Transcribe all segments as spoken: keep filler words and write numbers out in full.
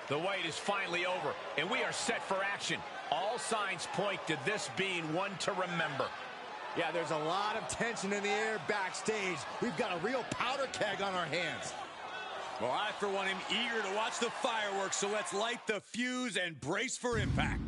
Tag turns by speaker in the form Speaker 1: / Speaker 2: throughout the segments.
Speaker 1: The wait is finally over, and we are set for action. All signs point to this being one to remember.
Speaker 2: Yeah, there's a lot of tension in the air backstage. We've got a real powder keg on our hands.
Speaker 3: Well, I, for one, am eager to watch the fireworks, so let's light the fuse and brace for impact.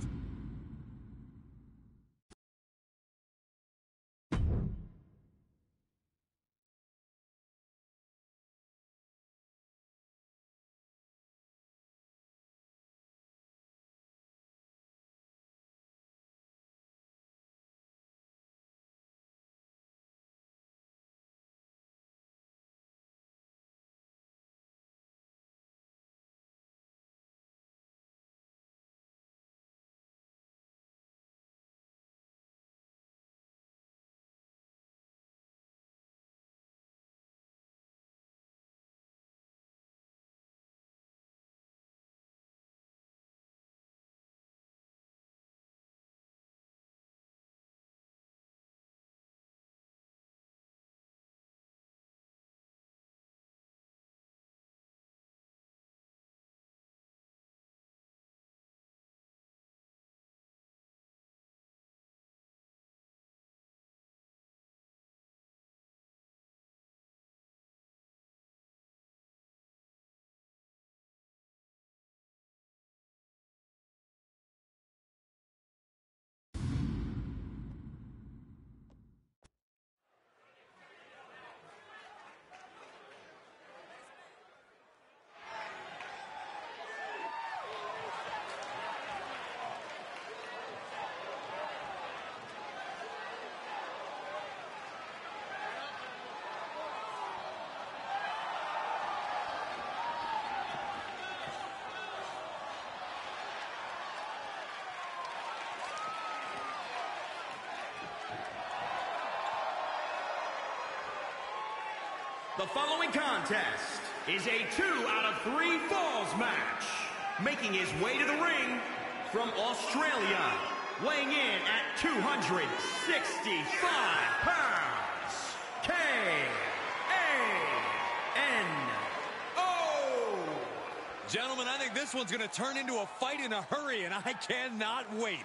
Speaker 4: The following contest is a two out of three falls match. Making his way to the ring from Australia, weighing in at two hundred sixty-five pounds, K A N O.
Speaker 3: Gentlemen, I think this one's going to turn into a fight in a hurry, and I cannot wait.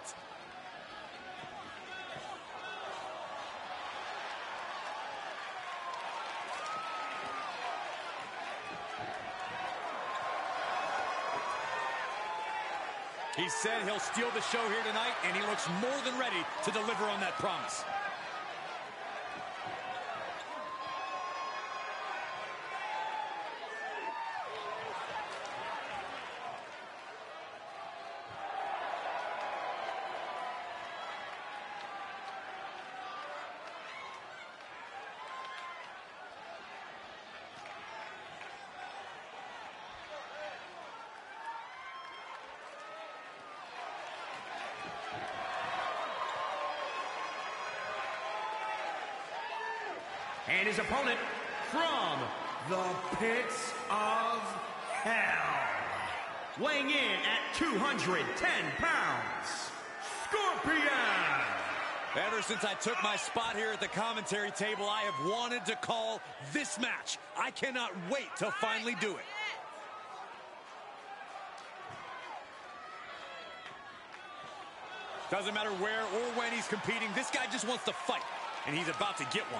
Speaker 3: He said he'll steal the show here tonight, and he looks more than ready to deliver on that promise.
Speaker 4: And his opponent from the pits of hell, weighing in at two hundred ten pounds, Scorpion.
Speaker 3: Ever since I took my spot here at the commentary table, I have wanted to call this match. I cannot wait to finally do it. Doesn't matter where or when he's competing, this guy just wants to fight, and he's about to get one.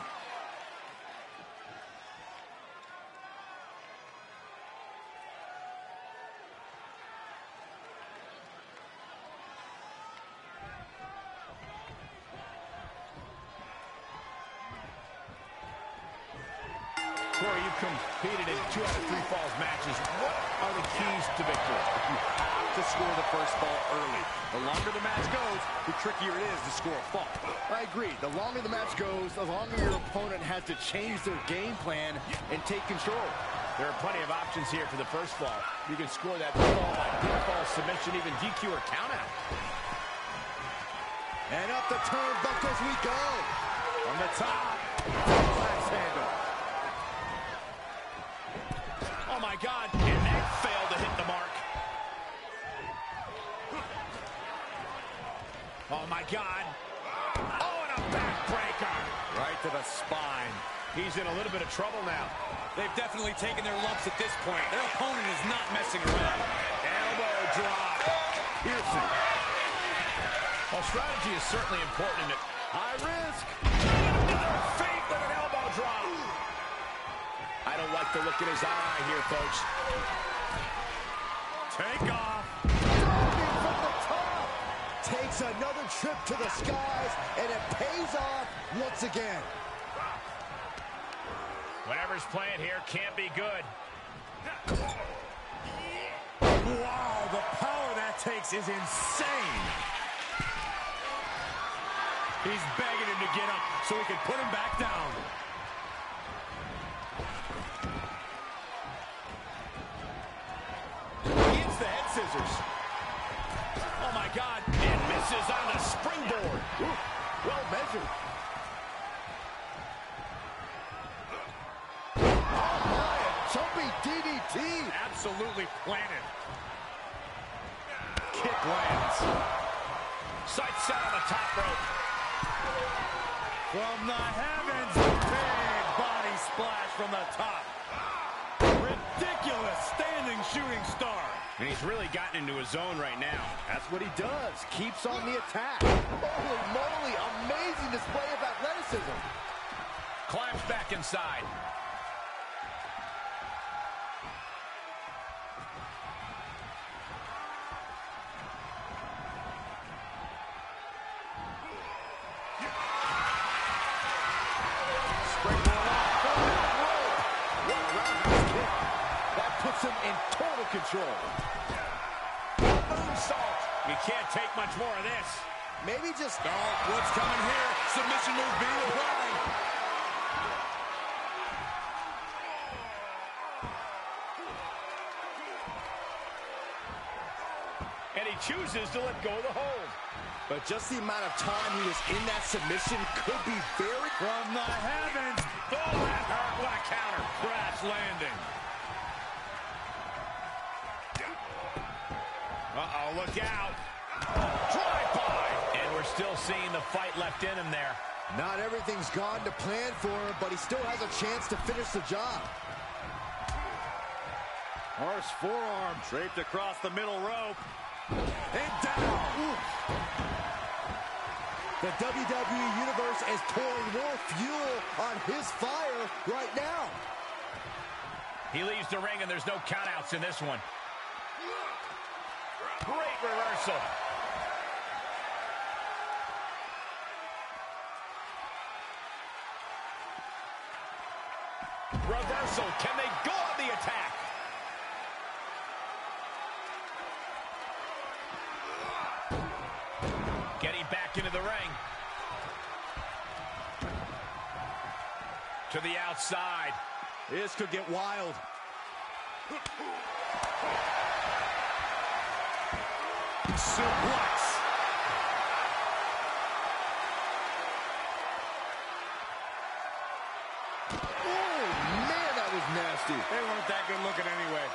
Speaker 1: Corey, you've competed in two out of three falls matches. What are the keys to victory?
Speaker 2: You have to score the first fall early. The longer the match goes, the trickier it is to score a fall. I agree. The longer the match goes, the longer your opponent has to change their game plan and take control.
Speaker 1: There are plenty of options here for the first fall. You can score that fall by pinfall, submission, even D Q or countout.
Speaker 2: And up the turnbuckles we go.
Speaker 1: From the top.
Speaker 2: Last handle.
Speaker 1: Oh, my God. And that failed to hit the mark. Oh, my God. Oh, and a backbreaker.
Speaker 3: Right to the spine.
Speaker 1: He's in a little bit of trouble now.
Speaker 3: They've definitely taken their lumps at this point. Their opponent is not messing around.
Speaker 1: Elbow drop. Piercing. Well, strategy is certainly important in it. High risk. Another feet with an elbow drop. I don't like the look in his eye here, folks.
Speaker 3: Take off.
Speaker 2: Dropping from the top. Takes another trip to the skies, and it pays off once again.
Speaker 1: Whatever's playing here can't be good.
Speaker 3: Wow, the power that takes is insane. He's begging him to get up so he can put him back down.
Speaker 1: Gets the head scissors. Oh, my God. And misses on the springboard. Ooh, well measured.
Speaker 2: Jumping D D T.
Speaker 3: Absolutely planted.
Speaker 1: Kick lands. Sight set on the top rope.
Speaker 3: From the heavens, big body splash from the top. Ridiculous standing shooting star.
Speaker 1: And he's really gotten into his zone right now.
Speaker 2: That's what he does. Keeps on the attack. Holy moly, amazing display of athleticism.
Speaker 1: Climbs back inside.
Speaker 2: In total control.
Speaker 1: Moonsault. You can't take much more of this.
Speaker 2: Maybe just...
Speaker 3: Oh, what's coming here? Submission move being applied.
Speaker 1: And he chooses to let go of the hold.
Speaker 2: But just the amount of time he was in that submission could be very...
Speaker 3: From the heavens.
Speaker 1: Oh, that hurt. What a counter.
Speaker 3: Crash landing.
Speaker 1: Uh-oh, look out. Drive-by. And we're still seeing the fight left in him there.
Speaker 2: Not everything's gone to plan for him, but he still has a chance to finish the job.
Speaker 3: Harsh forearm draped across the middle rope. And down.
Speaker 2: Ooh. The W W E Universe is pouring more fuel on his fire right now.
Speaker 1: He leaves the ring, and there's no countouts in this one. Great reversal. Reversal. Can they go on the attack? Getting back into the ring. To the outside.
Speaker 2: This could get wild.
Speaker 3: Suplex.
Speaker 2: Oh, man, that was nasty.
Speaker 3: They weren't that good looking anyway.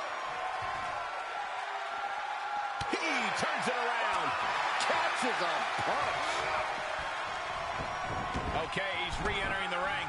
Speaker 1: He turns it around.
Speaker 2: Catches a punch.
Speaker 1: Okay, he's re-entering the ring.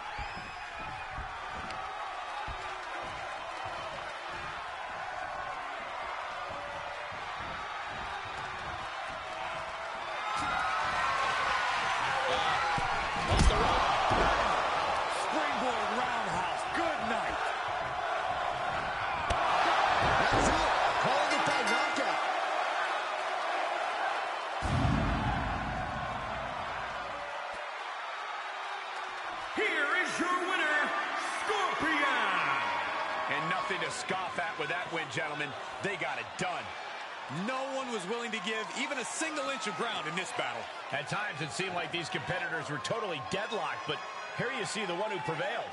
Speaker 1: Nothing to scoff at with that win, gentlemen. They got it done.
Speaker 3: No one was willing to give even a single inch of ground in this battle.
Speaker 1: At times, it seemed like these competitors were totally deadlocked, but here you see the one who prevailed.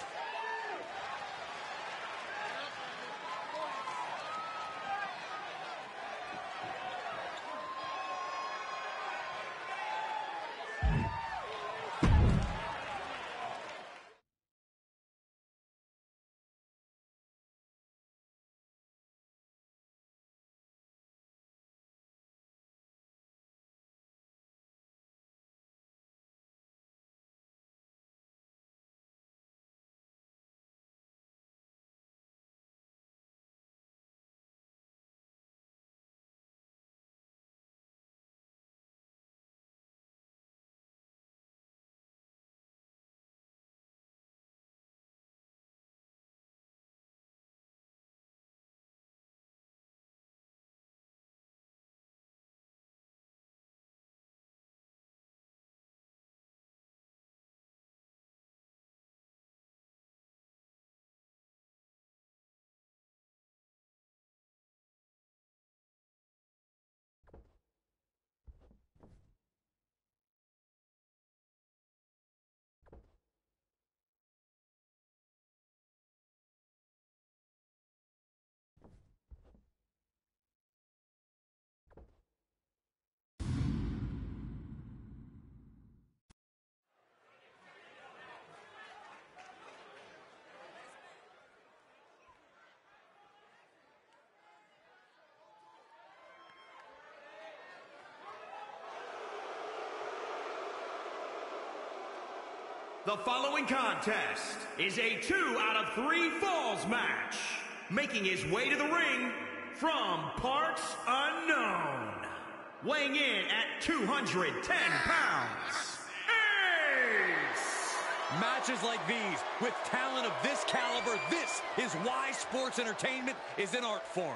Speaker 4: The following contest is a two out of three falls match. Making his way to the ring from parts unknown. Weighing in at two hundred ten pounds, Ace!
Speaker 3: Matches like these, with talent of this caliber, this is why sports entertainment is an art form.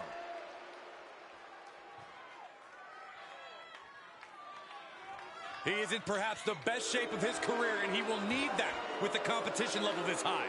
Speaker 3: He is in perhaps the best shape of his career, and he will need that with the competition level this high.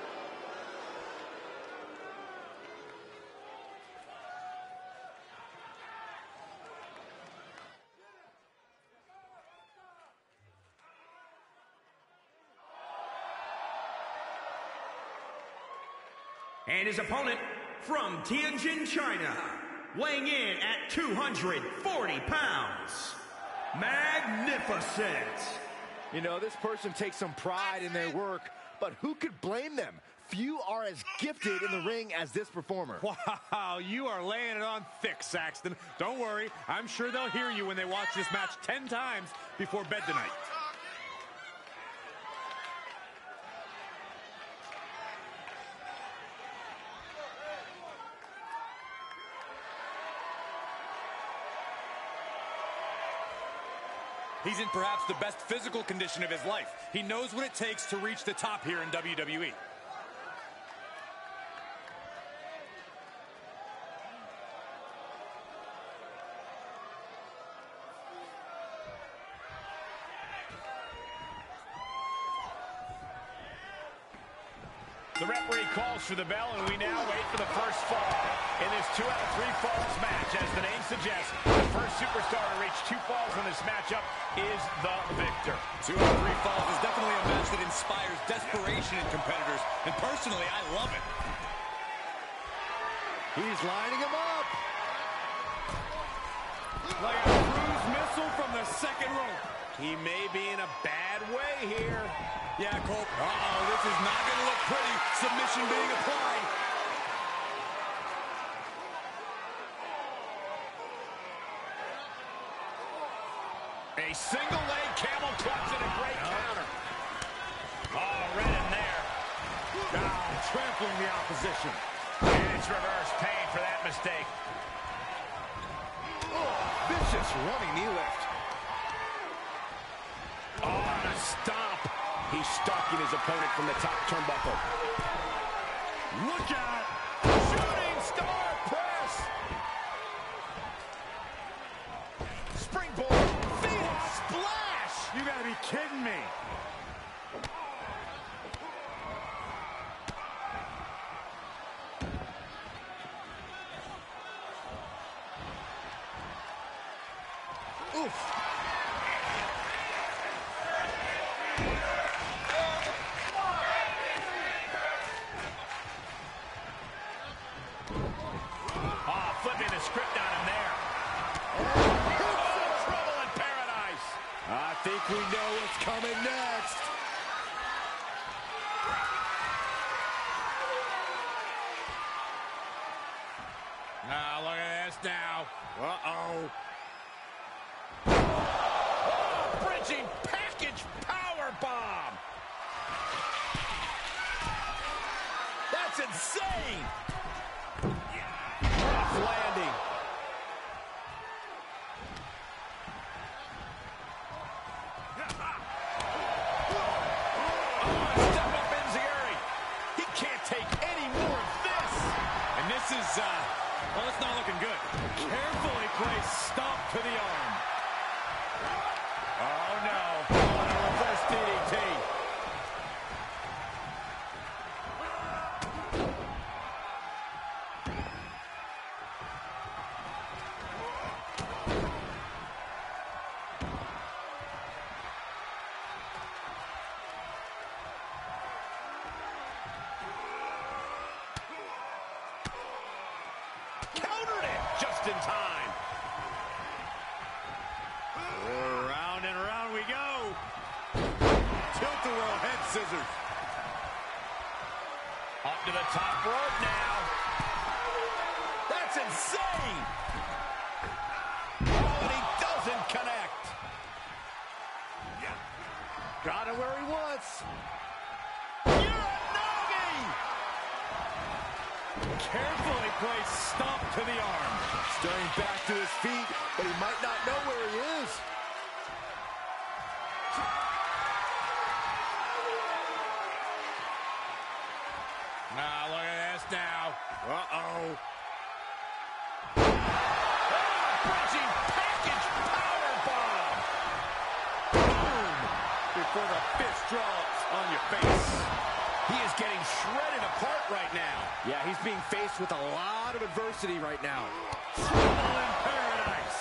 Speaker 4: And his opponent from Tianjin, China, weighing in at two hundred forty pounds, Magnificent.
Speaker 2: You know, this person takes some pride in their work, but who could blame them? Few are as gifted in the ring as this performer.
Speaker 5: Wow, you are laying it on thick, Saxton. Don't worry, I'm sure they'll hear you when they watch this match ten times before bed tonight.
Speaker 3: He's in perhaps the best physical condition of his life. He knows what it takes to reach the top here in W W E.
Speaker 1: The referee calls for the bell, and we now wait for the first fall in this two out of three falls match. As the name suggests, the first superstar to reach two falls in this matchup is the victor.
Speaker 3: Two out of three falls is definitely a match that inspires desperation in competitors, and personally, I love it.
Speaker 2: He's lining him up.
Speaker 5: Like a cruise missile from the second rope.
Speaker 1: He may be in a bad way here.
Speaker 3: Yeah, Cole. Uh-oh, this is not going to look pretty. Submission being applied.
Speaker 1: A single leg camel clutch and a great counter. Oh, right in there.
Speaker 5: Down, trampling the opposition.
Speaker 1: And it's reverse pain for that mistake.
Speaker 2: Oh, vicious running knee lift.
Speaker 1: Oh, and a stomp. He's stalking his opponent from the top turnbuckle.
Speaker 5: Look out!
Speaker 1: Shooting star press. Springboard. Phoenix splash.
Speaker 5: You gotta be kidding me.
Speaker 2: Oof.
Speaker 1: Flipping the script on him there. Oh, trouble in paradise.
Speaker 2: I think we know what's coming next.
Speaker 5: Now, look at this now. Uh-oh.
Speaker 1: Oh, bridging package power bomb. That's insane. Landing. Oh, step up Enziguri. He can't take any more of this.
Speaker 3: And this is, uh, well, it's not looking good.
Speaker 5: Carefully placed stomp to the arm.
Speaker 1: Oh, no. Oh, and a reverse D D T. Countered it just in time.
Speaker 5: Round and round we go. Tilt-a-whirl head scissors.
Speaker 1: Up to the top rope now. That's insane. Oh, and he doesn't connect.
Speaker 2: Got him where he wants.
Speaker 3: Carefully placed stomp to the arm.
Speaker 2: Stirring back to his feet, but he might not know where he is.
Speaker 5: Now, look at this now. Uh-oh.
Speaker 1: Approaching package powerbomb.
Speaker 5: Boom! Before the fist drops on your face.
Speaker 1: He is getting shredded apart right now.
Speaker 2: Yeah, he's being faced with a lot of adversity right now.
Speaker 5: Trouble in paradise.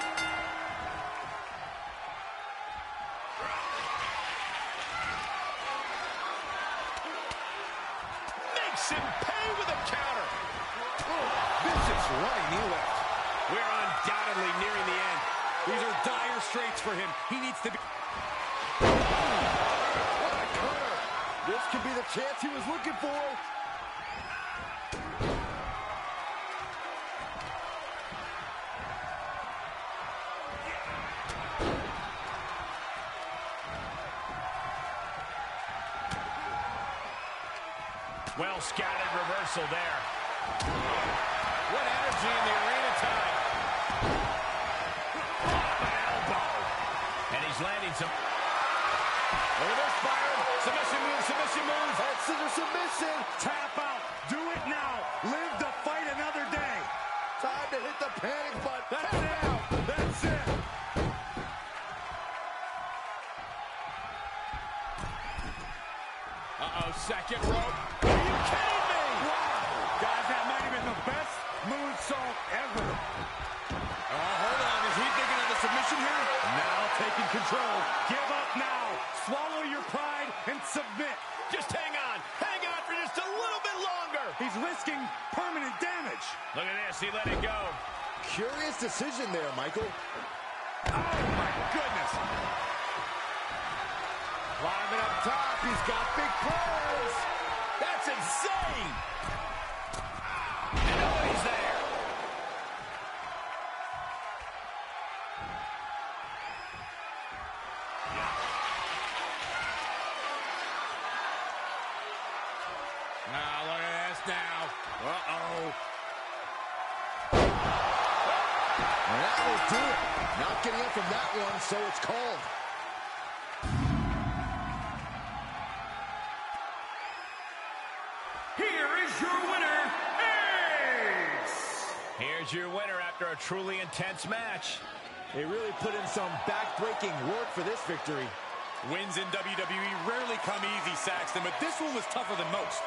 Speaker 1: Makes him pay with a counter.
Speaker 2: Vicious running knee lift.
Speaker 3: We're undoubtedly nearing the end. These are dire straits for him. He needs to be...
Speaker 2: What a cutter. This could be the chance he was looking for.
Speaker 1: Well scouted reversal there. What energy in the arena tonight. Oh, an elbow. And he's landing some... Look at this, Byron. Submission move, submission move.
Speaker 2: Head scissor submission.
Speaker 5: Tap out. Do it now. Live to fight another day.
Speaker 2: Time to hit the panic button.
Speaker 5: That's it. That's it.
Speaker 1: Uh-oh, second rope. Are you kidding me?
Speaker 5: Wow. Guys, that might have been the best moonsault ever.
Speaker 3: Oh, hold on. Is he thinking of the submission here?
Speaker 5: Now taking control. Give up now. Swallow your pride and submit.
Speaker 1: Just hang on. Hang on for just a little bit longer.
Speaker 5: He's risking permanent damage.
Speaker 1: Look at this. He let it go.
Speaker 2: Curious decision there, Michael.
Speaker 5: Oh, my goodness.
Speaker 2: Climbing up top. He's got big plans.
Speaker 1: That's insane. And nobody's there.
Speaker 5: Now, look at this now. Uh-oh.
Speaker 2: And that will do it. Not getting up from that one, so it's called.
Speaker 4: Here is your winner, Ace!
Speaker 1: Here's your winner after a truly intense match.
Speaker 2: They really put in some back-breaking work for this victory.
Speaker 3: Wins in W W E rarely come easy, Saxton, but this one was tougher than most.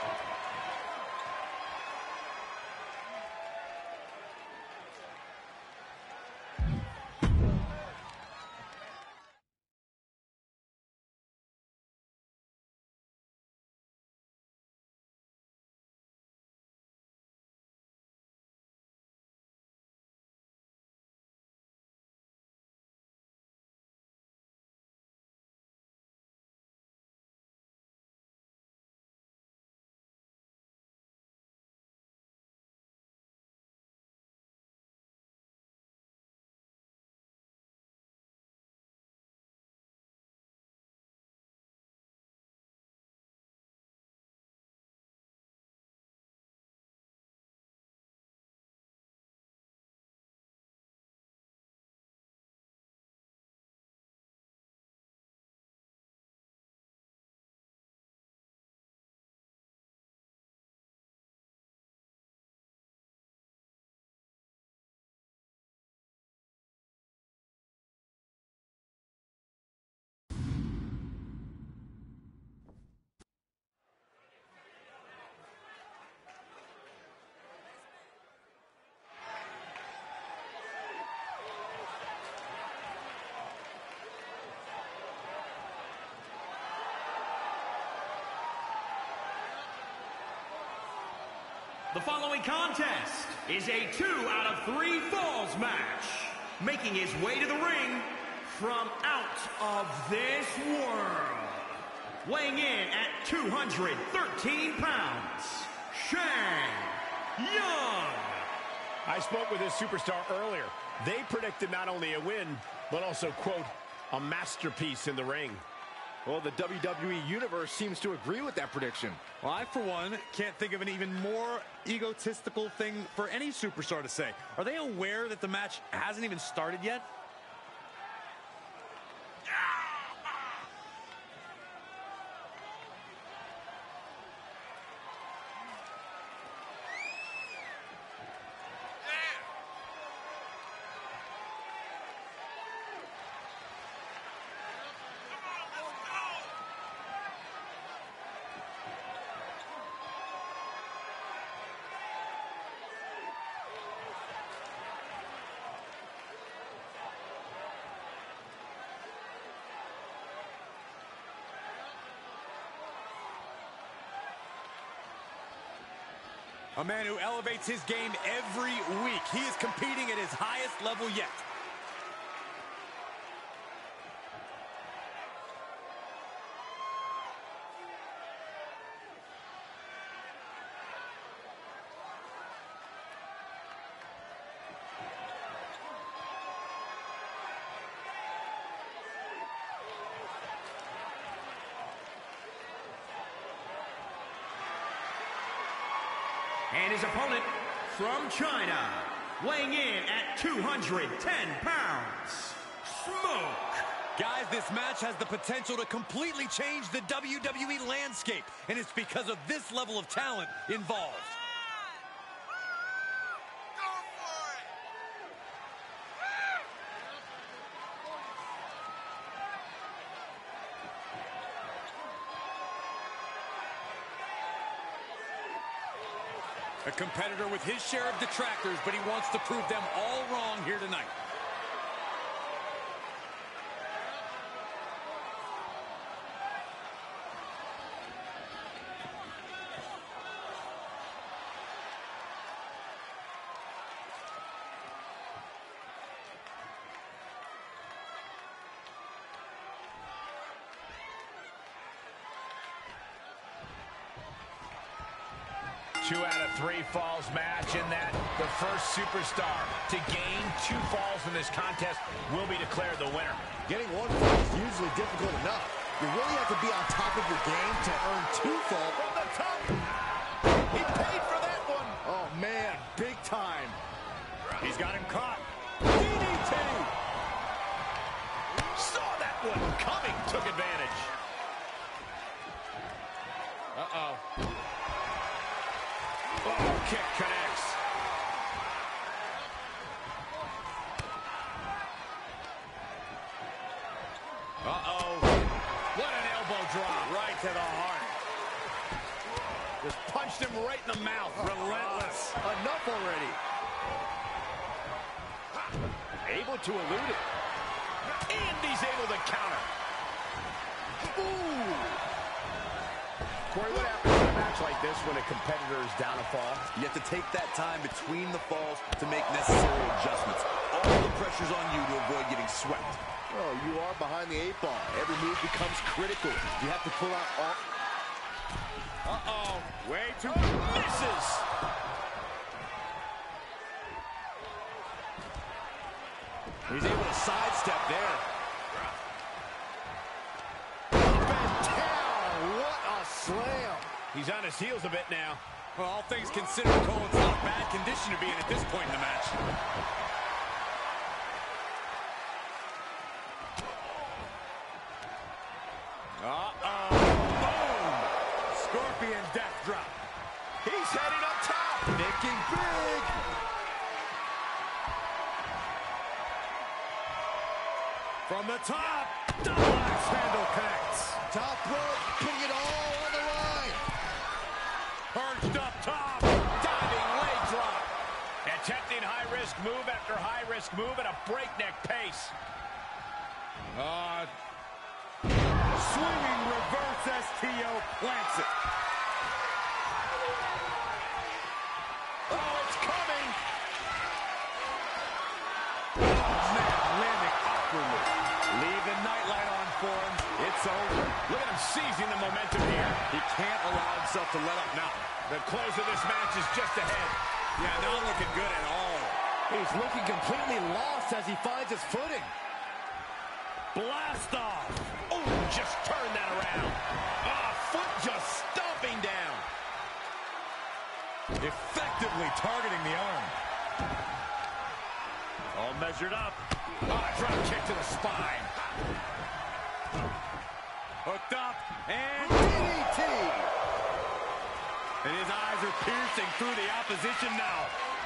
Speaker 4: The following contest is a two out of three falls match. Making his way to the ring from out of this world. Weighing in at two hundred thirteen pounds, Shane Young.
Speaker 1: I spoke with this superstar earlier. They predicted not only a win, but also, quote, a masterpiece in the ring.
Speaker 2: Well, the W W E Universe seems to agree with that prediction.
Speaker 5: Well, I, for one, can't think of an even more egotistical thing for any superstar to say. Are they aware that the match hasn't even started yet? A man who elevates his game every week. He is competing at his highest level yet.
Speaker 4: And his opponent from China, weighing in at two hundred ten pounds, Smoke.
Speaker 3: Guys, this match has the potential to completely change the W W E landscape, and it's because of this level of talent involved. A competitor with his share of detractors, but he wants to prove them all wrong here tonight.
Speaker 1: Two out of three falls match in that the first superstar to gain two falls in this contest will be declared the winner.
Speaker 2: Getting one fall is usually difficult enough. You really have to be on top of your game to earn two falls.
Speaker 1: From the top, he paid for that one.
Speaker 2: Oh, man, big time.
Speaker 5: He's got him caught.
Speaker 1: D D T. Saw that one coming, took advantage. Uh-oh. Oh, kick connects. Uh-oh. What an elbow drop. Right to the heart. Just punched him right in the mouth. Relentless.
Speaker 2: Enough already. Able to elude it.
Speaker 1: And he's able to counter.
Speaker 2: Ooh.
Speaker 1: Corey, what happens in a match like this when a competitor is down a fall?
Speaker 3: You have to take that time between the falls to make necessary adjustments. All the pressure's on you to avoid getting swept.
Speaker 2: Oh, you are behind the eight ball. Every move becomes critical. You have to pull out all...
Speaker 5: Uh-oh. Way too...
Speaker 1: Misses!
Speaker 3: He's able to sidestep there.
Speaker 2: Slam.
Speaker 1: He's on his heels a bit now.
Speaker 5: Well, all things considered, Cole, it's not a bad condition to be in at this point in the match.
Speaker 1: Uh-oh.
Speaker 5: Boom! Scorpion death drop.
Speaker 1: He's heading up top.
Speaker 2: Thinking big.
Speaker 5: From the top, double axe handle connects.
Speaker 2: Top rope, putting it all on the line.
Speaker 5: Perched up top.
Speaker 1: Diving leg drop. Attempting high-risk move after high-risk move at a breakneck pace.
Speaker 5: Uh, swinging reverse S T O plants it.
Speaker 1: Oh, it's coming.
Speaker 5: Oh, man, landing awkwardly. Leave the nightlight on for him. It's over.
Speaker 1: Look at him seizing the momentum here.
Speaker 5: He can't allow himself to let up now.
Speaker 1: The close of this match is just ahead.
Speaker 5: Yeah, not looking good at all.
Speaker 2: He's looking completely lost as he finds his footing.
Speaker 5: Blast off.
Speaker 1: Oh, just turned that
Speaker 5: really targeting the arm.
Speaker 1: All measured up. Oh, drop kick to the spine.
Speaker 5: Hooked up, and
Speaker 2: D D T.
Speaker 5: And his eyes are piercing through the opposition now.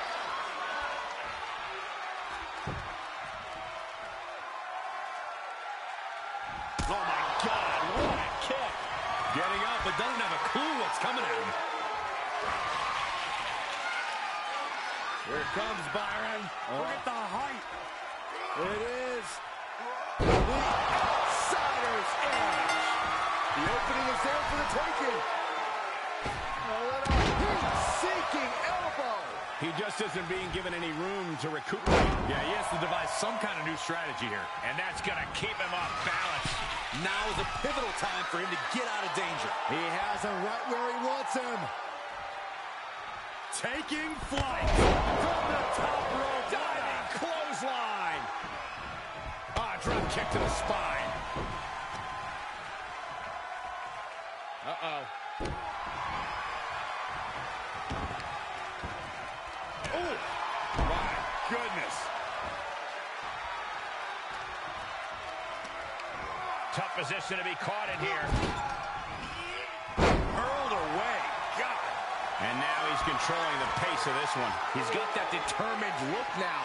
Speaker 1: Oh, my God. What a kick.
Speaker 5: Getting up, but doesn't have a clue what's coming at him.
Speaker 1: Here comes Byron.
Speaker 5: Look at the height.
Speaker 2: It is the Outsider's Edge. The opening is there for the taking. Oh, and a heat-seeking elbow.
Speaker 1: He just isn't being given any room to recuperate.
Speaker 5: Yeah, he has to devise some kind of new strategy here.
Speaker 1: And that's going to keep him off balance.
Speaker 3: Now is a pivotal time for him to get out of danger.
Speaker 2: He has him right where he wants him.
Speaker 5: Taking flight.
Speaker 1: From the top rope, diving clothesline. Ah, drop kick to the spine. Uh-oh. Oh, my goodness. Tough position to be caught in here. Hurled away. God. And now he's controlling the pace of this one.
Speaker 2: He's got that determined look now.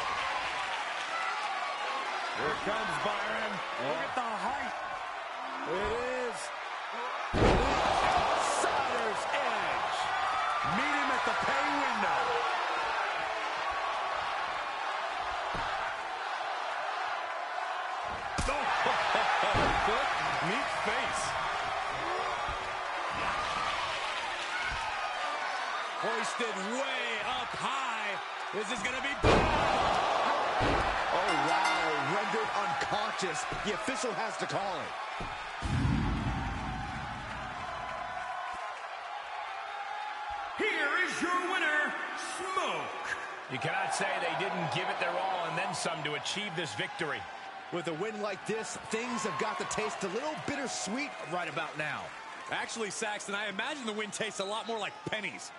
Speaker 1: Here comes Byron.
Speaker 5: Look at the height.
Speaker 2: It is the Outsider's Edge.
Speaker 5: Meet him at the pay window. Foot meets face. Hoisted way up high. This is going to be bad.
Speaker 2: Oh, wow. Rendered unconscious. The official has to call it.
Speaker 4: Here is your winner, Smoke.
Speaker 1: You cannot say they didn't give it their all and then some to achieve this victory.
Speaker 2: With a win like this, things have got to taste a little bittersweet right about now.
Speaker 3: Actually, Saxton, I imagine the win tastes a lot more like pennies.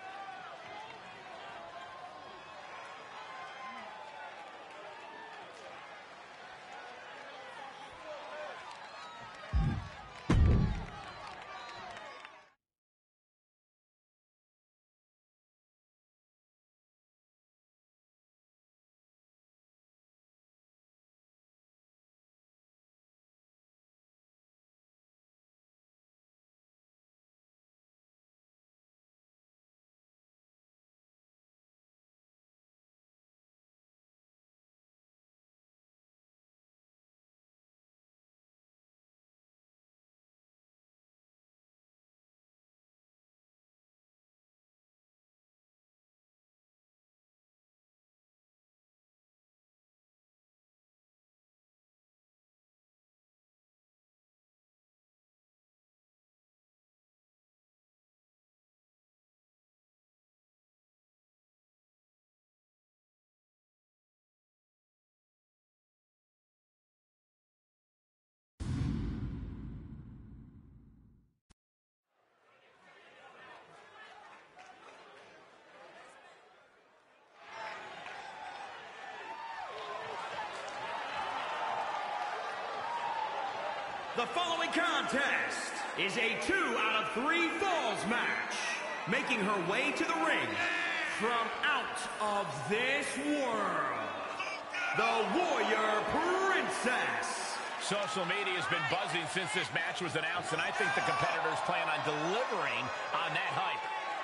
Speaker 4: The following contest is a two out of three falls match. Making her way to the ring from out of this world, the Warrior Princess.
Speaker 1: Social media has been buzzing since this match was announced, and I think the competitors plan on delivering on that hype.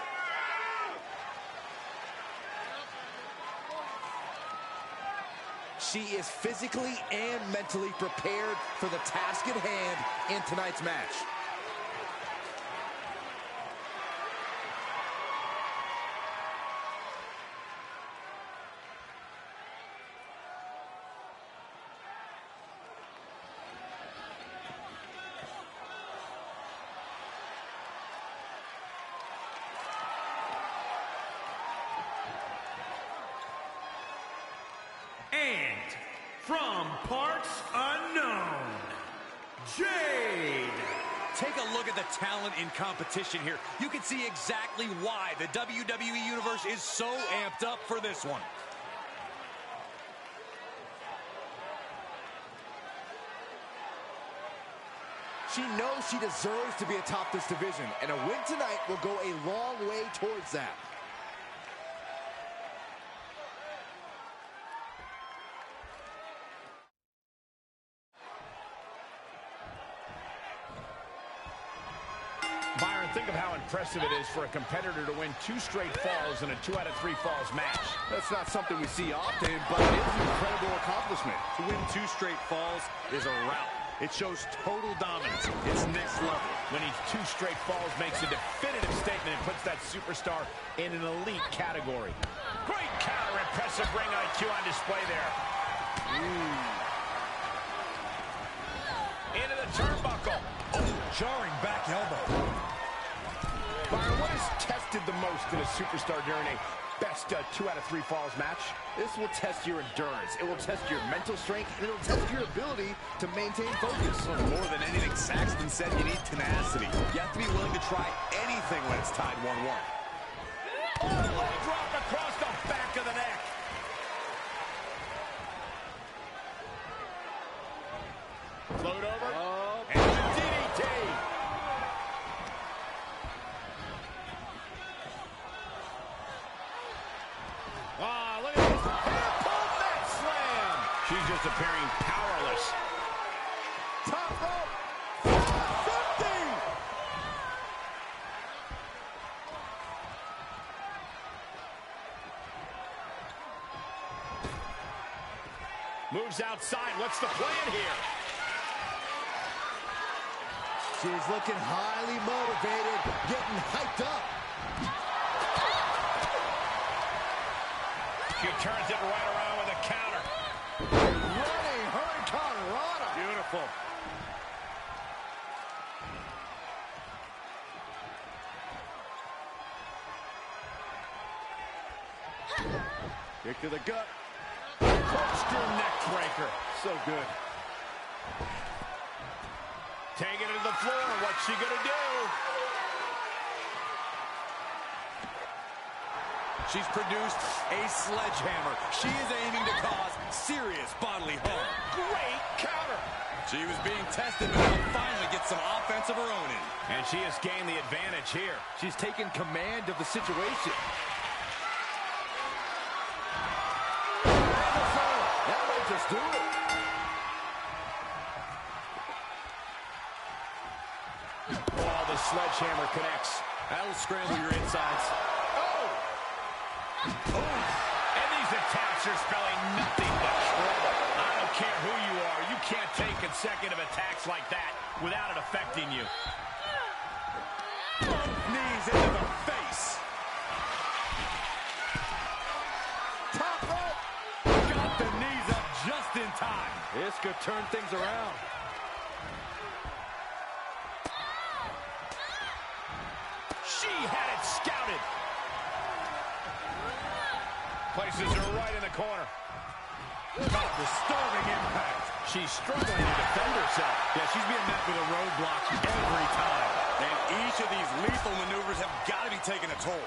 Speaker 2: She is physically and mentally prepared for the task at hand in tonight's match.
Speaker 4: And from parts unknown, Jade
Speaker 3: Take a look at the talent in competition here. You can see exactly why the W W E Universe is so amped up for this one.
Speaker 2: She knows she deserves to be atop this division, and a win tonight will go a long way towards that.
Speaker 1: Byron, think of how impressive it is for a competitor to win two straight falls in a two out of three falls match.
Speaker 2: That's not something we see often, but it is an incredible accomplishment.
Speaker 5: To win two straight falls is a rout. It shows total dominance. It's next level.
Speaker 1: Winning two straight falls makes a definitive statement and puts that superstar in an elite category. Great counter, impressive ring I Q on display there. Ooh. Into the turnbuckle.
Speaker 3: Oh, jarring back elbow.
Speaker 1: Byron, what is tested the most in a superstar during a best uh, two out of three falls match?
Speaker 2: This will test your endurance. It will test your mental strength, and it will test your ability to maintain focus.
Speaker 3: Well, more than anything, Saxton said you need tenacity. You have to be willing to try anything when it's tied one one.
Speaker 1: Oh, leg drop across the back of the neck. Float over.
Speaker 2: Oh.
Speaker 1: And the D D T. Ah, look at this. Pull that slam. She's just appearing powerless.
Speaker 2: Top rope. fifty.
Speaker 1: Moves outside. What's the plan here?
Speaker 2: She's looking highly motivated, getting hyped up.
Speaker 1: She turns it right around with a counter.
Speaker 2: Running Hurricane Rana.
Speaker 5: Beautiful.
Speaker 2: Kick to the gut.
Speaker 1: Coaster neck breaker.
Speaker 2: So good.
Speaker 1: Taking it to the floor. What's she gonna do?
Speaker 3: She's produced a sledgehammer. She is aiming to cause serious bodily harm.
Speaker 1: Great counter.
Speaker 3: She was being tested, but now finally gets some offense of her own in.
Speaker 1: And she has gained the advantage here.
Speaker 2: She's taken command of the situation. That might just do it.
Speaker 1: Oh, the sledgehammer connects.
Speaker 3: That'll scramble your insides.
Speaker 1: Oh! Oh! And these attacks are spelling nothing but trouble. I don't care who you are. You can't take consecutive attacks like that without it affecting you.
Speaker 3: Knees into the face.
Speaker 2: Top rope.
Speaker 3: Got the knees up just in time.
Speaker 2: This could turn things around.
Speaker 1: She had it scouted. Places her right in the corner.
Speaker 3: Oh, disturbing impact.
Speaker 1: She's struggling to defend herself.
Speaker 3: Yeah, she's being met with a roadblock every time. And each of these lethal maneuvers have got to be taking a toll.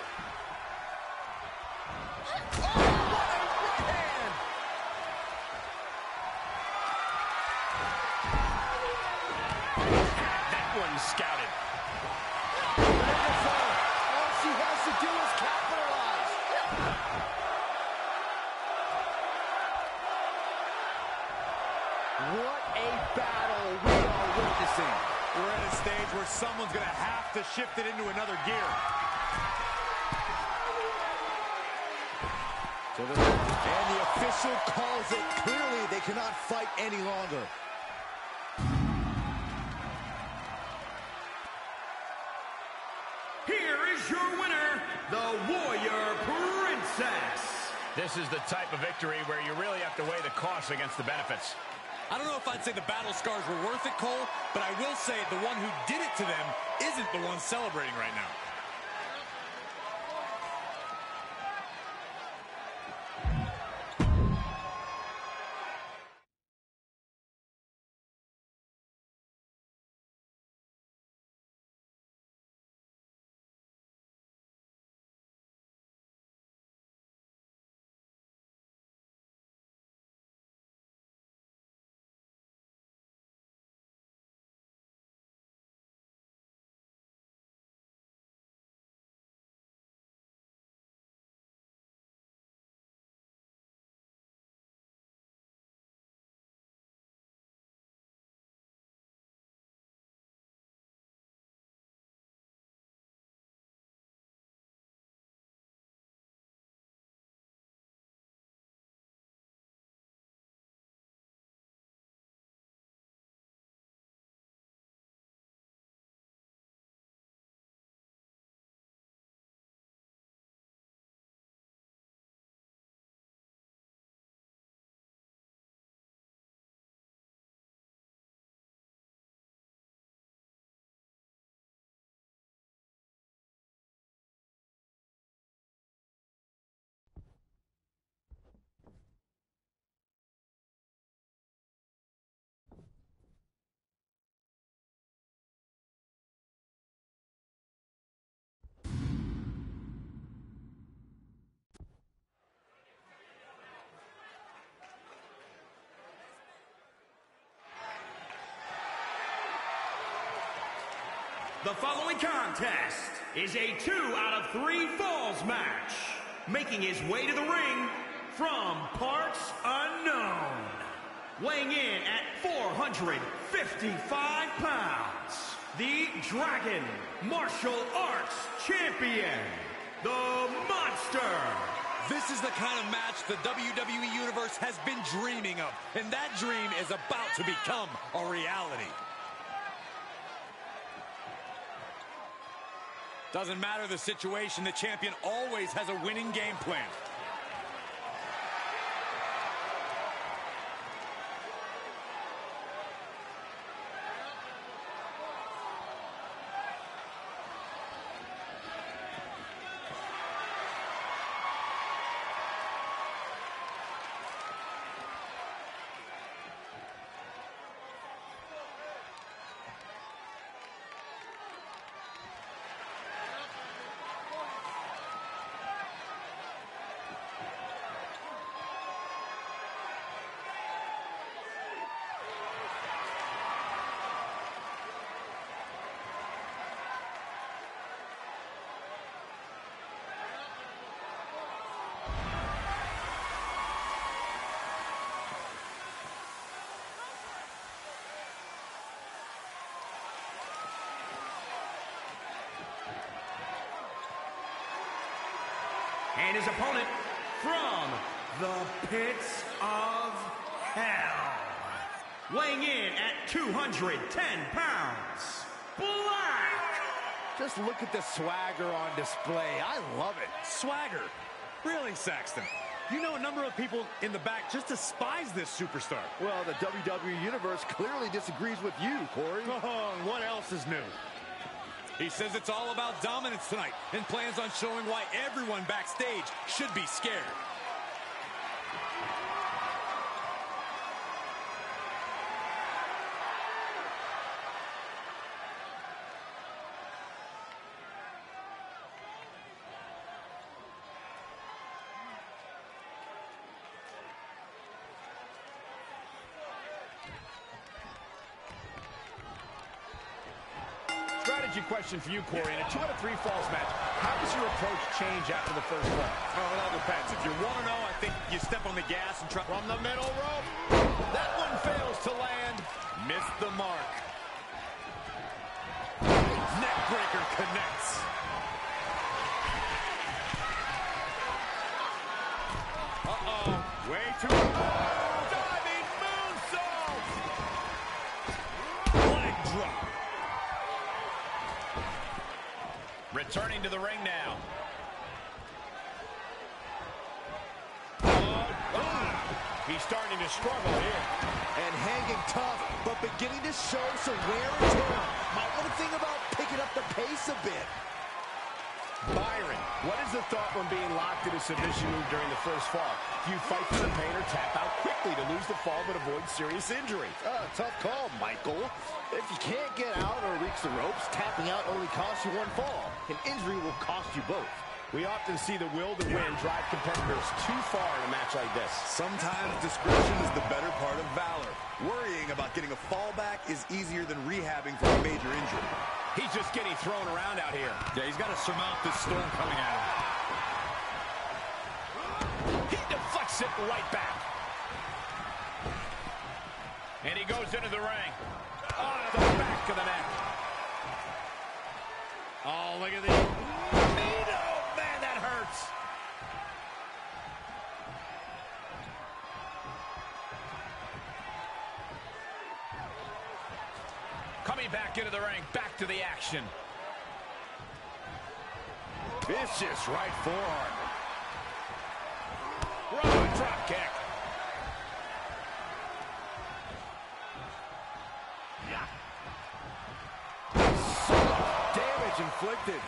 Speaker 1: Oh, what a right hand! That one scouted.
Speaker 2: All she has to do is capitalize. What a battle we are witnessing.
Speaker 5: We're at a stage where someone's going to have to shift it into another gear.
Speaker 2: And the official calls it. Clearly, they cannot fight any longer.
Speaker 4: Here is your winner, the Warrior Princess.
Speaker 1: This is the type of victory where you really have to weigh the costs against the benefits.
Speaker 3: I don't know if I'd say the battle scars were worth it, Cole, but I will say the one who did it to them isn't the one celebrating right now.
Speaker 4: The following contest is a two out of three falls match. Making his way to the ring from parts unknown. Weighing in at four hundred fifty-five pounds. The Dragon Martial Arts Champion, the Monster.
Speaker 3: This is the kind of match the W W E Universe has been dreaming of, and that dream is about to become a reality. Doesn't matter the situation, the champion always has a winning game plan.
Speaker 4: And his opponent from the pits of hell. Weighing in at two hundred ten pounds, Black.
Speaker 2: Just look at the swagger on display. I love it.
Speaker 5: Swagger? Really, Saxton? You know a number of people in the back just despise this superstar.
Speaker 2: Well, the W W E Universe clearly disagrees with you, Corey.
Speaker 5: Oh, what else is new? He says it's all about dominance tonight and plans on showing why everyone backstage should be scared.
Speaker 1: Strategy question for you, Corey. In a two out of three falls match, how does your approach change after the first fall?
Speaker 5: Well, it all depends. If you want to know, I think you step on the gas and try.
Speaker 1: From the middle rope. That one fails to land.
Speaker 5: Missed the mark. Neckbreaker connects. Uh-oh. Way too...
Speaker 1: Oh, diving moonsault.
Speaker 5: Leg drop.
Speaker 1: Returning to the ring now. He's starting to struggle here.
Speaker 2: And hanging tough, but beginning to show some wear and tear. Might want to think about picking up the pace a bit.
Speaker 1: Byron, what is the thought when being locked in a submission move during the first fall? Do you fight for the pain or tap out quickly to lose the fall but avoid serious injury?
Speaker 2: Uh, tough call, Michael. If you can't get out or reach the ropes, tapping out only costs you one fall. An injury will cost you both.
Speaker 1: We often see the will to win drive competitors too far in a match like this.
Speaker 6: Sometimes discretion is the better part of valor. Worrying about getting a fallback is easier than rehabbing from a major injury.
Speaker 1: He's just getting thrown around out here.
Speaker 5: Yeah, he's got to surmount this storm coming at him.
Speaker 1: He deflects it right back. And he goes into the ring. On to the back of the neck.
Speaker 5: Oh, look at this.
Speaker 1: Man, that hurts. Coming back into the ring, back to the action.
Speaker 2: Vicious right forearm.
Speaker 1: Running drop kick.
Speaker 2: So much damage inflicted.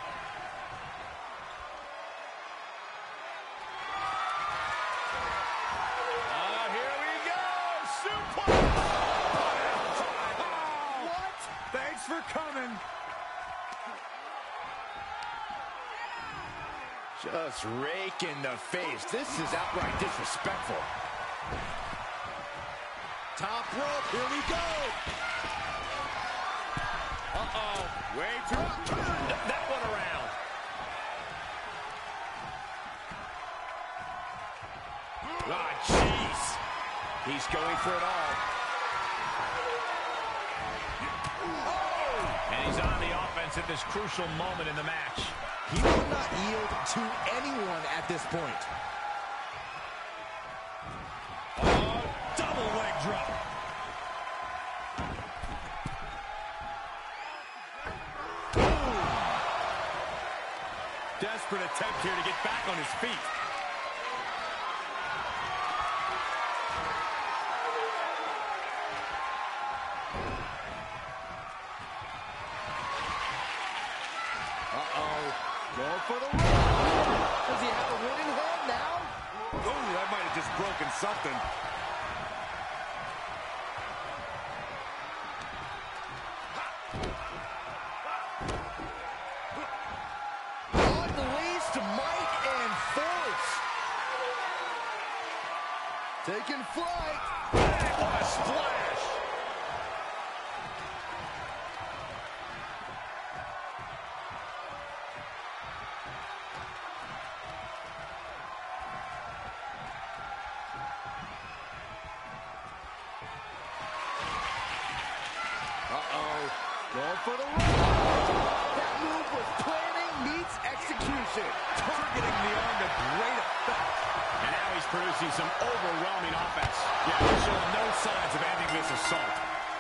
Speaker 5: For coming.
Speaker 2: Just rake in the face. This is outright disrespectful. Top rope, here we go.
Speaker 5: Uh-oh. Way too...
Speaker 1: Turned that one around. Ah, jeez. He's going for it all. Oh! And he's on the offense at this crucial moment in the match.
Speaker 2: He will not yield to anyone at this point.
Speaker 3: Oh, double leg drop. Desperate attempt here to get back on his feet.
Speaker 2: Uh-oh. Going for the run. Does he have a winning hand now?
Speaker 3: Oh, that might have just broken something.
Speaker 2: Unleashed might and force. Taking flight.
Speaker 1: What a splash.
Speaker 2: Uh-oh. Going for the run. That move was planning meets execution.
Speaker 3: Targeting the arm to great effect.
Speaker 1: And now he's producing some overwhelming offense. Yeah, he's showing no signs of ending this assault.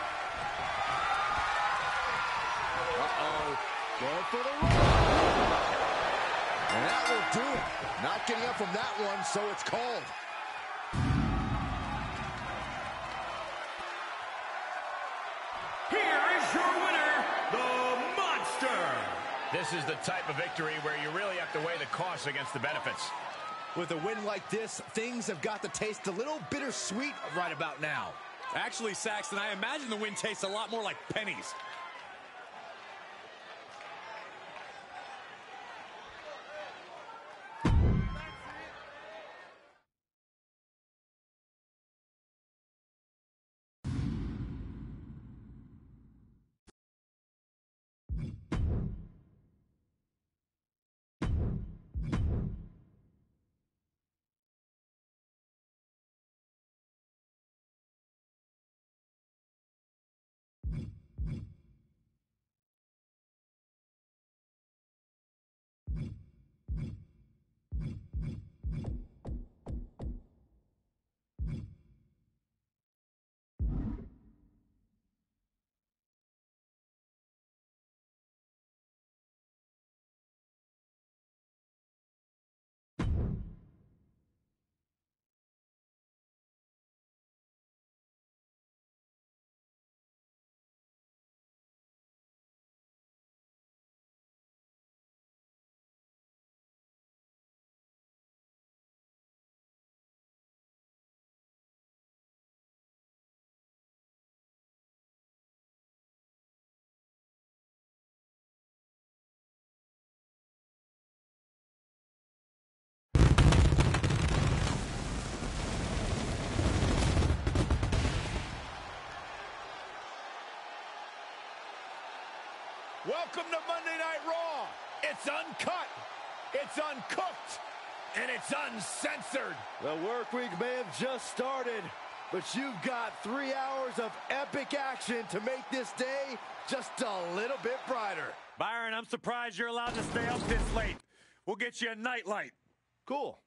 Speaker 2: Uh-oh. Going for the run. And that will do it. Not getting up from that one, so it's called.
Speaker 4: Here is your winner, the Monster.
Speaker 1: This is the type of victory where you really have to weigh the costs against the benefits.
Speaker 2: With a win like this, things have got to taste a little bittersweet right about now.
Speaker 3: Actually, Saxton, I imagine the win tastes a lot more like pennies.
Speaker 1: Welcome to Monday Night Raw. It's uncut, it's uncooked, and it's uncensored.
Speaker 2: The work week may have just started, but you've got three hours of epic action to make this day just a little bit brighter.
Speaker 5: Byron, I'm surprised you're allowed to stay up this late. We'll get you a nightlight.
Speaker 2: Cool.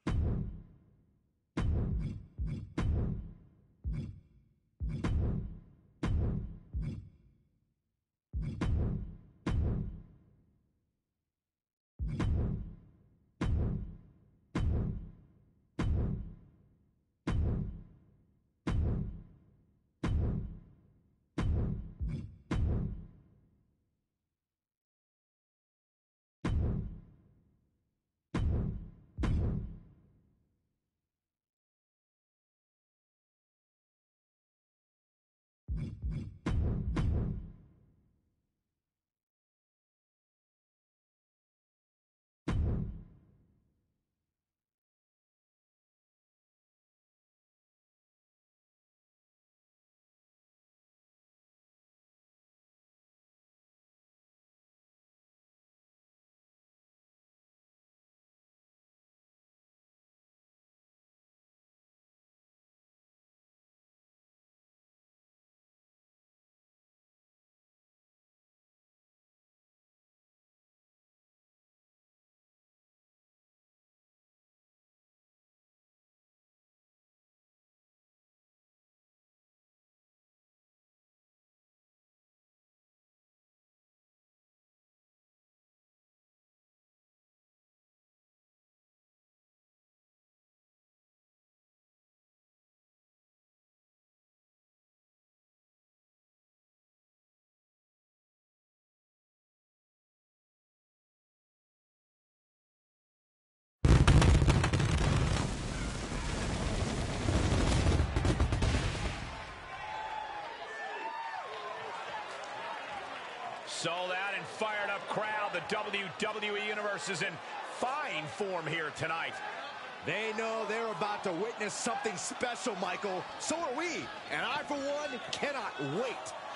Speaker 1: Sold out and fired up crowd. The W W E Universe is in fine form here tonight.
Speaker 2: They know they're about to witness something special, Michael. So are we. And I, for one, cannot wait.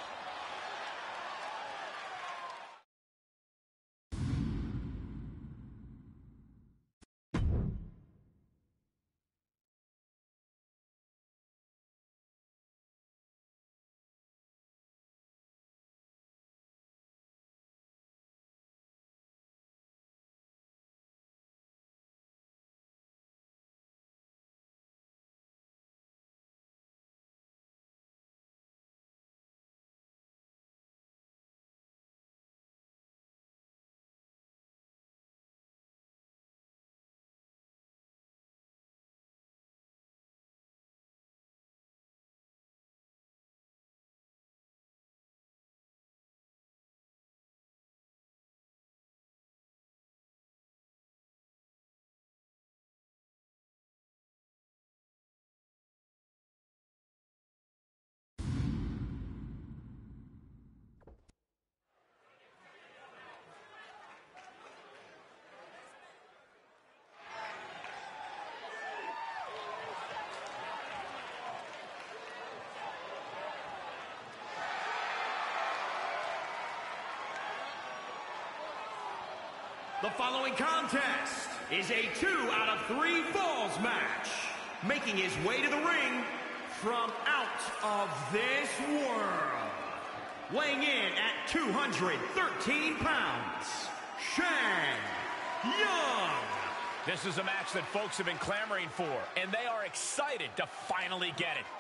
Speaker 4: The following contest is a two out of three falls match. Making his way to the ring from out of this world. Weighing in at two hundred thirteen pounds, Shane Young.
Speaker 1: This is a match that folks have been clamoring for, and they are excited to finally get it.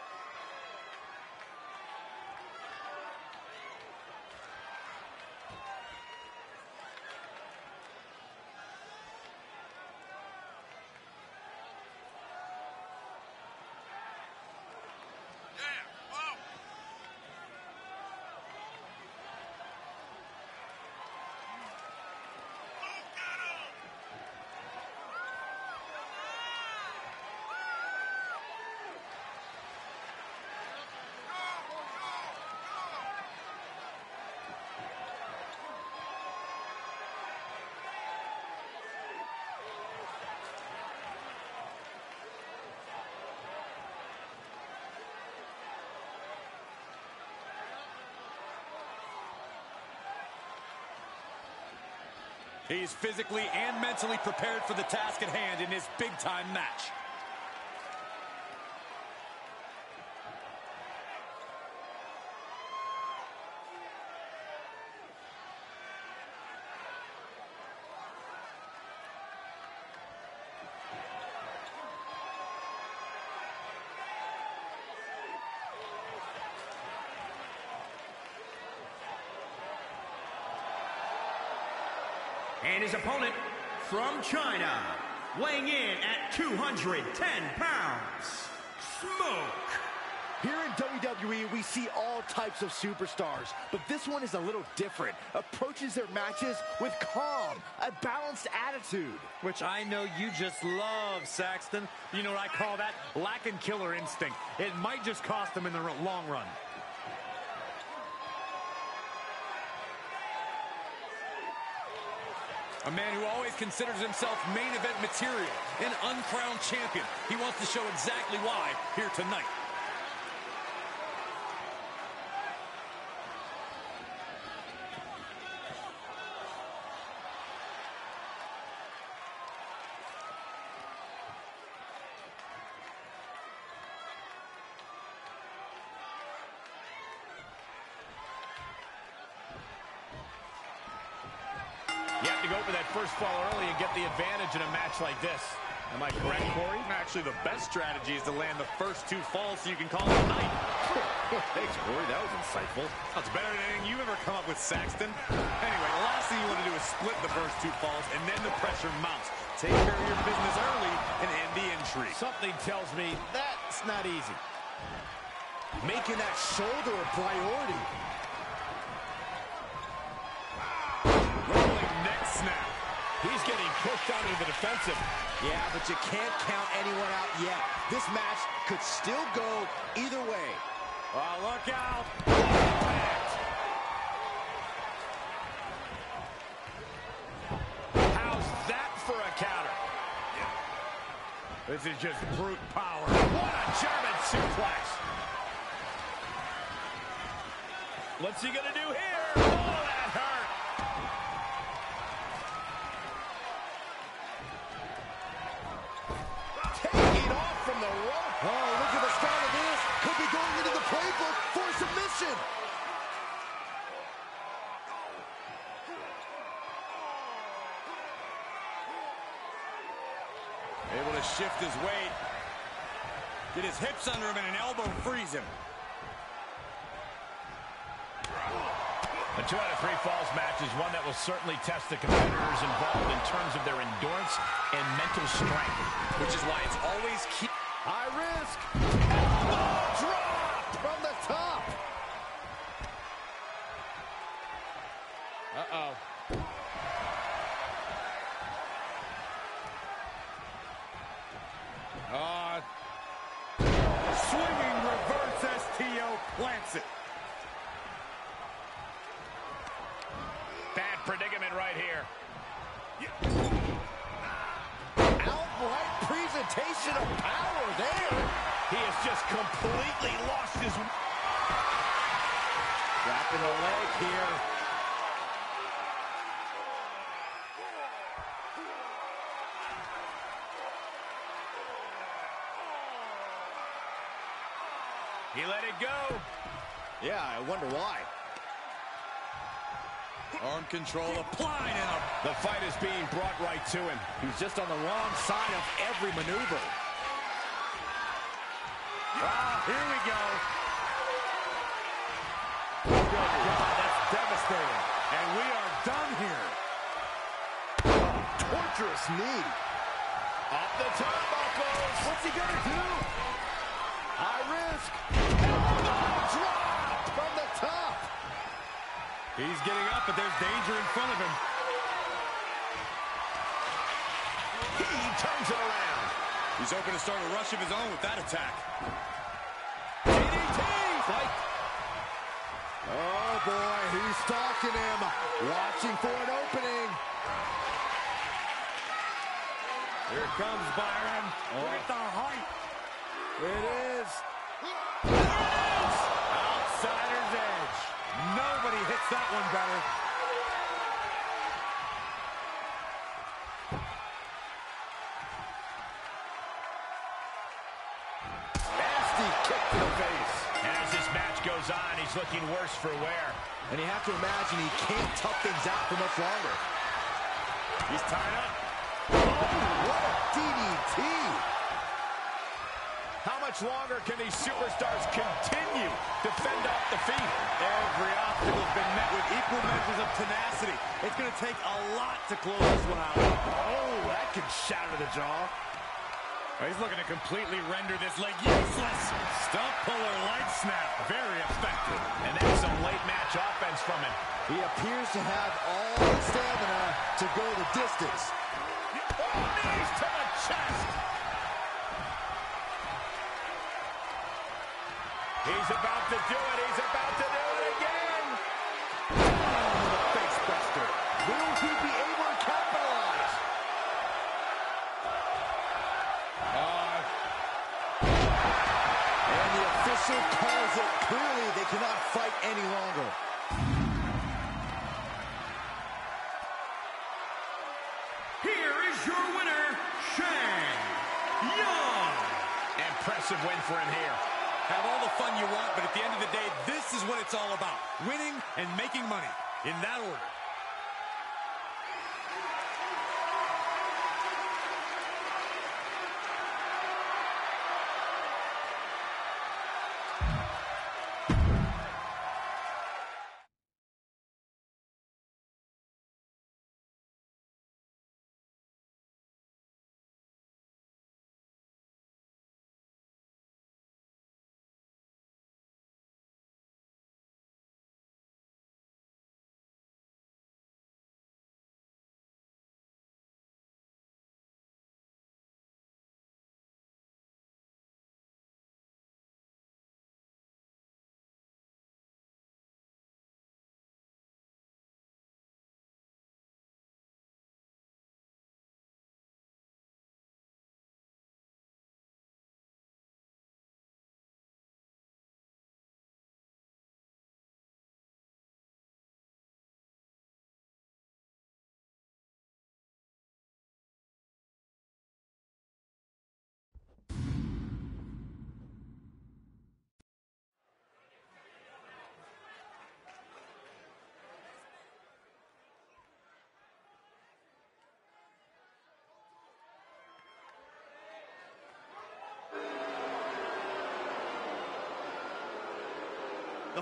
Speaker 3: He's physically and mentally prepared for the task at hand in this big-time match.
Speaker 4: And his opponent from China, weighing in at two hundred ten pounds, Smoke.
Speaker 2: Here in W W E, we see all types of superstars, but this one is a little different. Approaches their matches with calm, a balanced attitude.
Speaker 5: Which I know you just love, Saxton. You know what I call that? Lacking killer instinct. It might just cost them in the long run.
Speaker 3: A man who always considers himself main event material, an uncrowned champion. He wants to show exactly why here tonight.
Speaker 1: You have to go for that first fall early and get the advantage in a match like this. Am I correct, Corey?
Speaker 5: Actually, the best strategy is to land the first two falls so you can call it a night.
Speaker 2: Thanks, Corey. That was insightful.
Speaker 5: That's better than anything you've ever come up with, Saxton. Anyway, the last thing you want to do is split the first two falls, and then the pressure mounts. Take care of your business early and end the intrigue.
Speaker 1: Something tells me that's not easy.
Speaker 2: Making that shoulder a priority.
Speaker 5: Rolling neck snap.
Speaker 1: He's getting pushed onto the defensive.
Speaker 2: Yeah, but you can't count anyone out yet. This match could still go either way.
Speaker 5: Oh, look out.
Speaker 1: This is just brute power. What a German suplex. What's he gonna do here? Oh, that hurt. Taking off from the rope.
Speaker 2: Oh, look at the start of this. Could be going into the playbook for submission.
Speaker 3: Able to shift his weight. Get his hips under him and an elbow freeze him.
Speaker 1: A two out of three falls match is one that will certainly test the competitors involved in terms of their endurance and mental strength.
Speaker 3: Which is why it's always key.
Speaker 1: High risk. Elbow drop
Speaker 2: From the top.
Speaker 1: Uh-oh.
Speaker 5: Uh, swinging reverse S T O plants it.
Speaker 1: Bad predicament right here.
Speaker 2: Outright presentation of power there.
Speaker 1: He has just completely lost his...
Speaker 2: Wrapping the leg here.
Speaker 1: He let it go.
Speaker 2: Yeah, I wonder why.
Speaker 3: Arm control applying and a...
Speaker 1: The fight is being brought right to him.
Speaker 2: He's just on the wrong side of every maneuver.
Speaker 5: Ah, here we go. Good God, that's devastating. And we are done here.
Speaker 2: Torturous knee.
Speaker 1: Off the turnbuckles.
Speaker 2: What's he gonna do?
Speaker 1: High risk. Elbow drop
Speaker 2: From the top.
Speaker 5: He's getting up, but there's danger in front of him.
Speaker 1: He turns it around.
Speaker 3: He's open to start a rush of his own with that attack.
Speaker 1: D D T. Fight.
Speaker 2: Oh boy, he's stalking him. Watching for an opening.
Speaker 5: Here comes Byron. Look at the height.
Speaker 2: It is.
Speaker 5: Outsider's edge. Nobody hits that one better.
Speaker 1: Nasty kick to the face. As this match goes on, he's looking worse for wear.
Speaker 2: And you have to imagine he can't tough things out for much longer.
Speaker 1: He's tied up.
Speaker 2: What a D D T.
Speaker 1: How much longer can these superstars continue to fend off the feet?
Speaker 5: Every obstacle has been met with equal measures of tenacity. It's going to take a lot to close this one out.
Speaker 1: Oh, that could shatter the jaw.
Speaker 5: He's looking to completely render this leg useless. Stump puller leg snap. Very effective.
Speaker 1: And then some late match offense from him.
Speaker 2: He appears to have all the stamina to go the distance.
Speaker 1: Oh, knees to the chest. He's about to do it. He's about to do it again.
Speaker 2: Oh, the face buster. Will he be able to capitalize?
Speaker 5: Uh,
Speaker 2: And the official calls it. Clearly, they cannot fight any longer.
Speaker 4: Here is your winner, Shane Young.
Speaker 1: Impressive win for him here.
Speaker 3: Have all the fun you want, but at the end of the day, this is what it's all about. Winning and making money. In that order.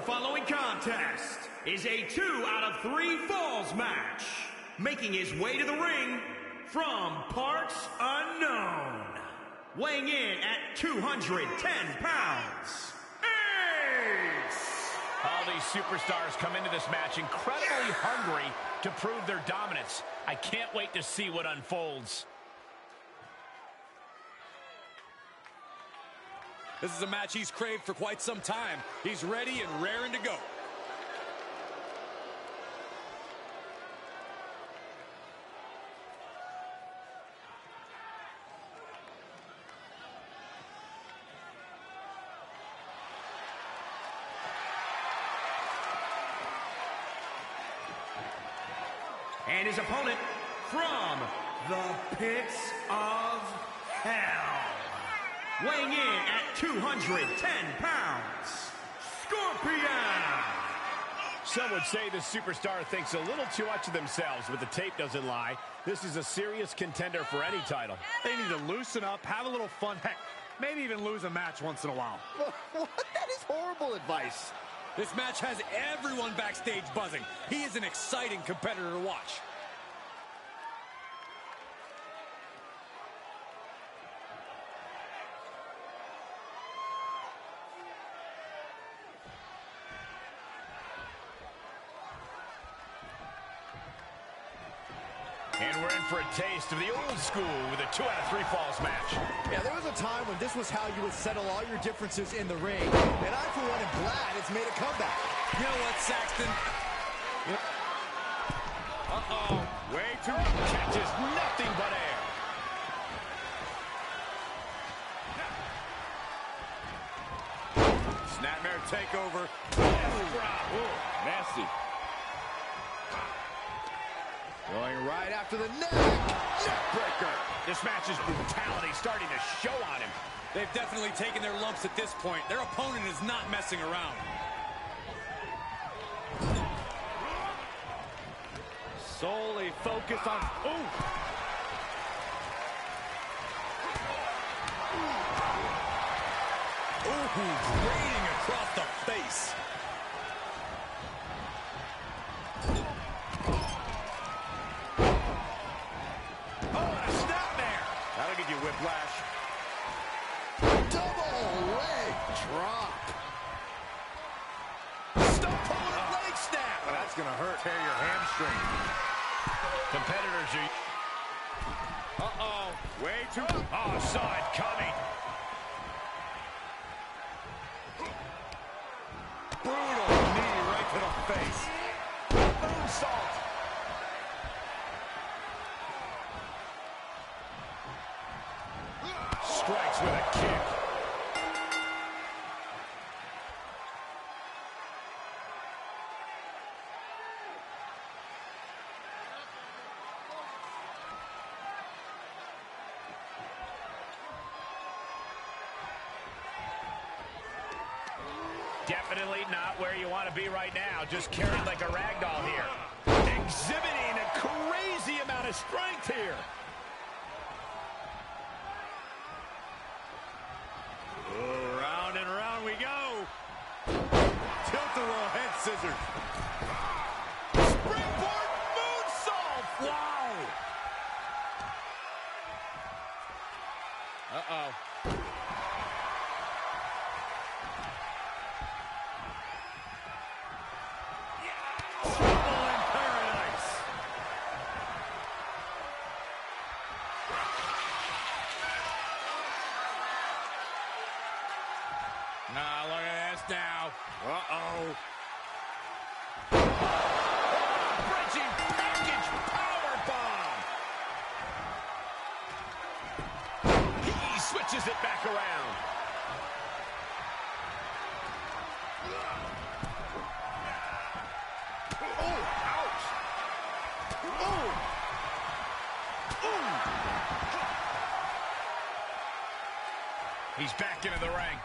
Speaker 4: following contest is a two out of three falls match. Making his way to the ring from parts unknown. Weighing in at two hundred ten pounds, Ace!
Speaker 1: All these superstars come into this match incredibly hungry to prove their dominance. I can't wait to see what unfolds.
Speaker 3: This is a match he's craved for quite some time. He's ready and raring to go.
Speaker 4: And his opponent from the pits of hell, weighing in at two hundred ten pounds, Scorpion!
Speaker 1: Some would say this superstar thinks a little too much of themselves, but the tape doesn't lie. This is a serious contender for any title.
Speaker 5: They need to loosen up, have a little fun, heck, maybe even lose a match once in a while.
Speaker 2: What? That is horrible advice.
Speaker 3: This match has everyone backstage buzzing. He is an exciting competitor to watch.
Speaker 1: And we're in for a taste of the old school with a two out of three falls match.
Speaker 2: Yeah, there was a time when this was how you would settle all your differences in the ring. And I, for one, am glad it's made a comeback.
Speaker 3: You know what, Saxton?
Speaker 5: Yep. Uh-oh. Way too...
Speaker 1: Catches nothing but air.
Speaker 5: Snapmare takeover.
Speaker 1: Ooh,
Speaker 5: Nasty.
Speaker 2: Going right after the neck. Neckbreaker.
Speaker 1: This match's brutality starting to show on him.
Speaker 3: They've definitely taken their lumps at this point. Their opponent is not messing around.
Speaker 5: Solely focused on... Ooh!
Speaker 3: Ooh, grating across the face.
Speaker 5: Whiplash.
Speaker 2: Double leg drop.
Speaker 1: Stop pulling leg snap.
Speaker 5: Oh, that's going to hurt. Tear your hamstring.
Speaker 1: Competitors are...
Speaker 5: Uh-oh. Way too...
Speaker 1: Oh, saw it coming.
Speaker 5: Brutal knee right to the face.
Speaker 1: Moonsault. Strikes with a kick. Definitely not where you want to be right now. Just carried like a rag doll here. Exhibiting a crazy amount of strength here.
Speaker 5: Oh, round and round we go. Tilt-a-whirl head scissors.
Speaker 1: Springboard moonsault. Wow.
Speaker 5: Uh-oh.
Speaker 1: Trouble in paradise.
Speaker 3: Nah, look at this now.
Speaker 5: Uh-oh.
Speaker 1: Bridging package power bomb. He switches it back around. Oh, ouch. Oh. Ooh. He's back into the ring.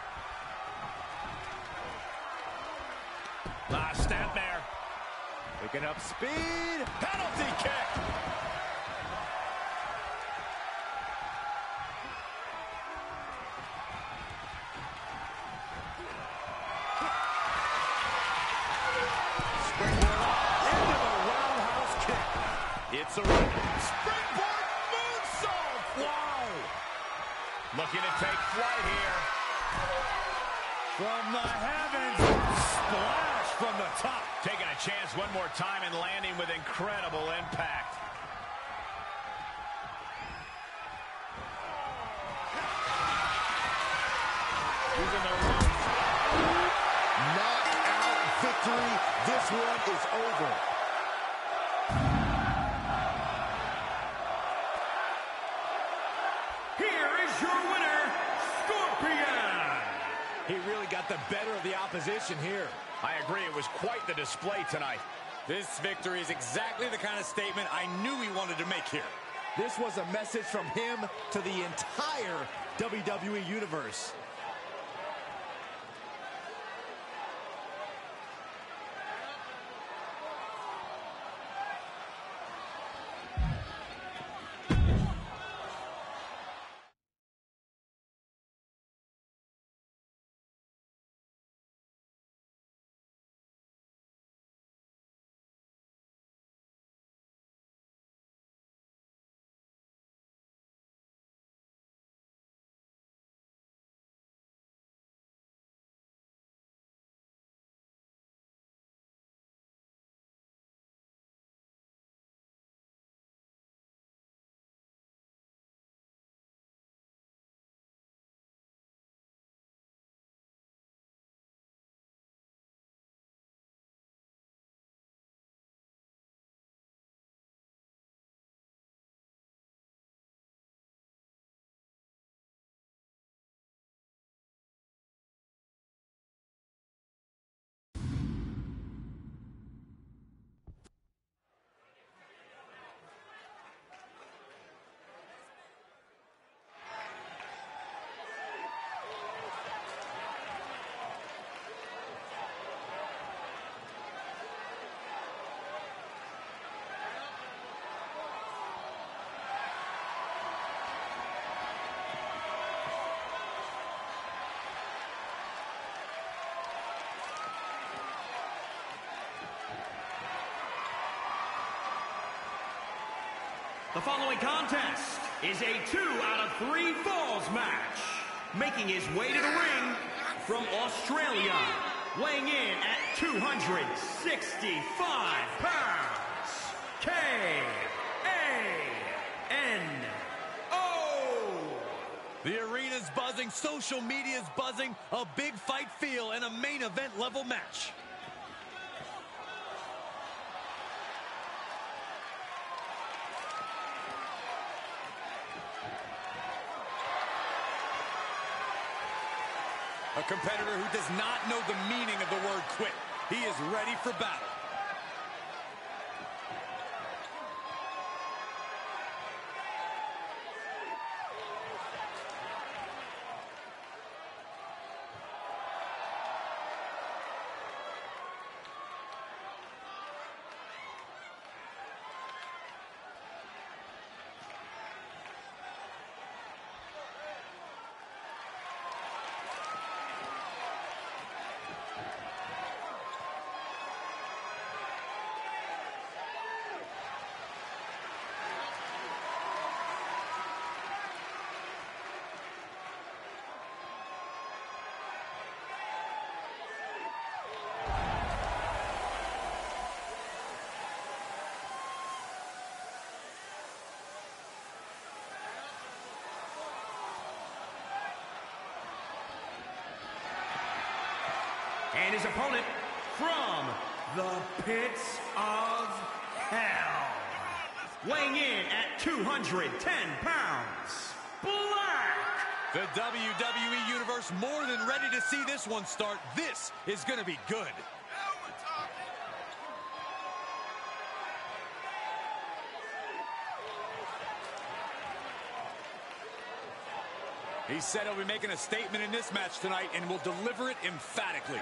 Speaker 1: Last snap there.
Speaker 5: Picking up speed.
Speaker 1: Penalty kick. the rope. Springboard moonsault. Wow. Looking to take flight here.
Speaker 3: From the heavens, splash from the top.
Speaker 1: Taking a chance one more time and landing with incredible impact. Using the rope.
Speaker 2: Knockout victory. This one is over.
Speaker 4: Here is your winner, Scorpion.
Speaker 3: He really got the better of the opposition here.
Speaker 1: I agree, it was quite the display tonight.
Speaker 3: This victory is exactly the kind of statement I knew he wanted to make here.
Speaker 2: This was a message from him to the entire W W E Universe.
Speaker 4: The following contest is a two out of three falls match. Making his way to the ring from Australia, weighing in at two hundred sixty-five pounds, K A N O.
Speaker 3: The arena's buzzing, social media's buzzing, a big fight feel, and a main event level match. A competitor who does not know the meaning of the word quit. He is ready for battle.
Speaker 4: And his opponent from the pits of hell, weighing in at two hundred ten pounds, Black.
Speaker 3: The W W E Universe more than ready to see this one start. This is going to be good. He said he'll be making a statement in this match tonight and will deliver it emphatically.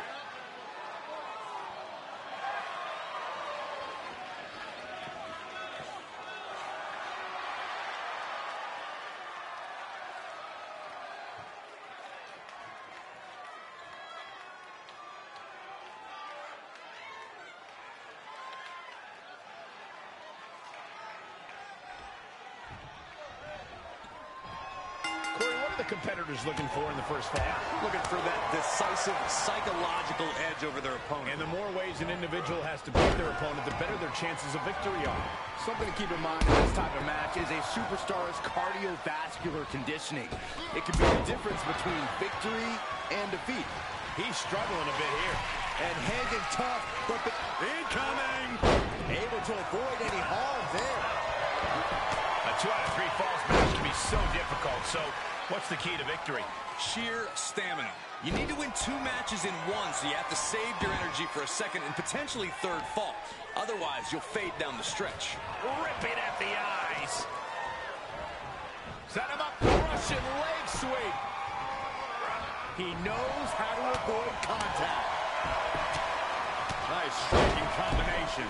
Speaker 1: competitor's looking for in the first fall?
Speaker 5: Looking for that decisive psychological edge over their opponent.
Speaker 1: And the more ways an individual has to beat their opponent, the better their chances of victory are.
Speaker 2: Something to keep in mind in this type of match is a superstar's cardiovascular conditioning. It can be the difference between victory and defeat.
Speaker 1: He's struggling a bit here.
Speaker 2: And hanging tough, but the
Speaker 5: Incoming!
Speaker 2: able to avoid any harm there.
Speaker 1: A two out of three falls match can be so difficult. So what's the key to victory?
Speaker 3: Sheer stamina. You need to win two matches in one, so you have to save your energy for a second and potentially third fall. Otherwise, you'll fade down the stretch.
Speaker 1: Ripping at the eyes. Set him up, Russian leg sweep.
Speaker 2: He knows how to avoid contact.
Speaker 5: Nice striking combination.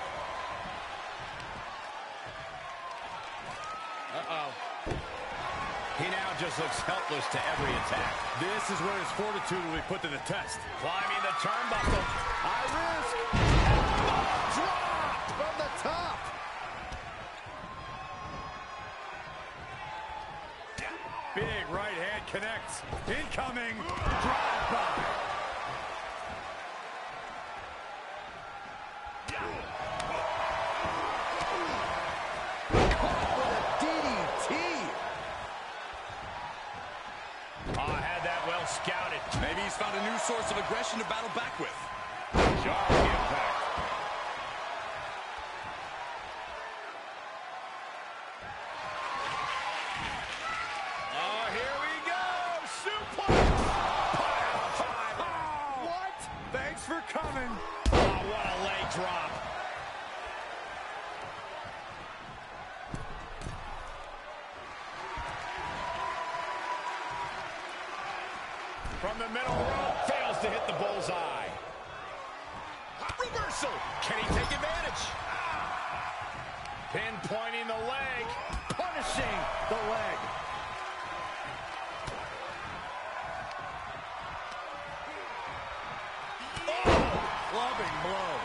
Speaker 1: Uh-oh. He now just looks helpless to every attack.
Speaker 5: This is where his fortitude will be put to the test.
Speaker 1: Climbing the turnbuckle.
Speaker 2: High risk. Drop from the top.
Speaker 5: Big right hand connects. Incoming. Drive by.
Speaker 2: Caught with a D D T.
Speaker 1: Oh, I had that well scouted.
Speaker 3: Maybe he's found a new source of aggression to battle back with.
Speaker 1: Jarring impact. Oh, here we go. Suplex. Pile driver.
Speaker 5: What? Thanks for coming.
Speaker 1: Oh, what a leg drop. From the middle rope, fails to hit the bullseye. Reversal. Can he take advantage? Pinpointing the leg.
Speaker 2: Punishing the leg.
Speaker 5: Clubbing blow.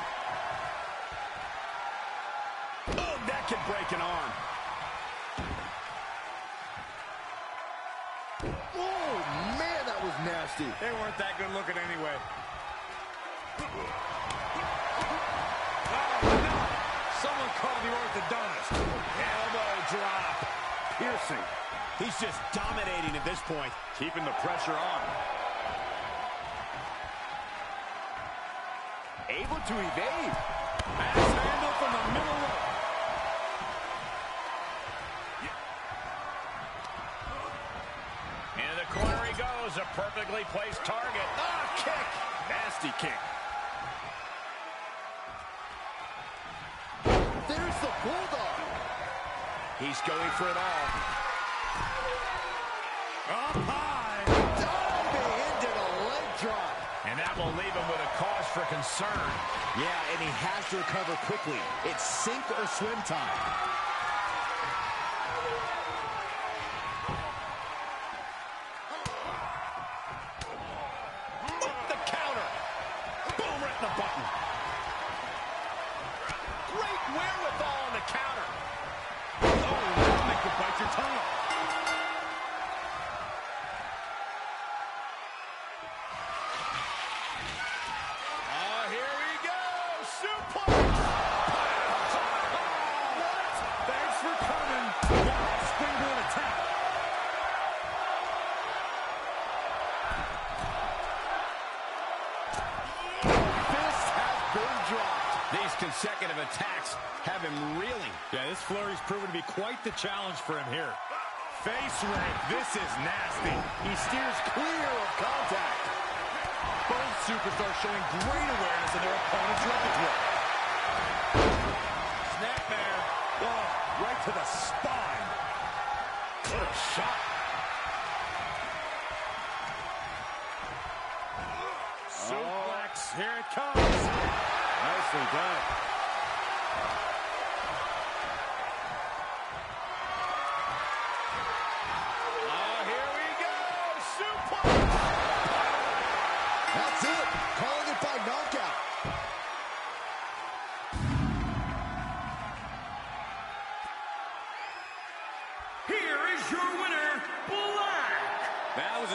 Speaker 1: Oh, that could break an arm.
Speaker 2: Oh, man, that was nasty.
Speaker 5: They weren't that good looking anyway. Oh, no. Someone call the orthodontist.
Speaker 1: Elbow drop.
Speaker 2: Piercing.
Speaker 1: He's just dominating at this point.
Speaker 5: Keeping the pressure on.
Speaker 2: Able to evade.
Speaker 5: Axe handle from the middle rope.
Speaker 1: Into the corner he goes. A perfectly placed target. Ah, kick. Nasty kick.
Speaker 2: There's the Bulldog.
Speaker 1: He's going for it all.
Speaker 5: Up high.
Speaker 2: Diving into the leg drop.
Speaker 1: And that will leave him with a cause for concern.
Speaker 2: Yeah, and he has to recover quickly. It's sink or swim time.
Speaker 1: The counter. Boom, right in the button. Great wherewithal on the counter.
Speaker 5: Oh, that'll make you bite your tongue off.
Speaker 1: Oh, here we go. Suplex.
Speaker 5: What? Thanks for coming. Now, springboard attack.
Speaker 2: Fist has been dropped.
Speaker 1: These consecutive attacks have him reeling.
Speaker 5: Yeah, this flurry's proven to be quite the challenge for him here. Face rake. This is nasty.
Speaker 2: He steers clear of contact.
Speaker 5: Both superstars showing great awareness of their opponent's repertoire. Snapmare. Oh, right to the spine.
Speaker 1: What a shot.
Speaker 5: Suplex. Here it comes. Nicely done.
Speaker 1: Oh, here we go. Suplex.
Speaker 2: That's it. Calling it by knockout.
Speaker 4: Here is your winner, Black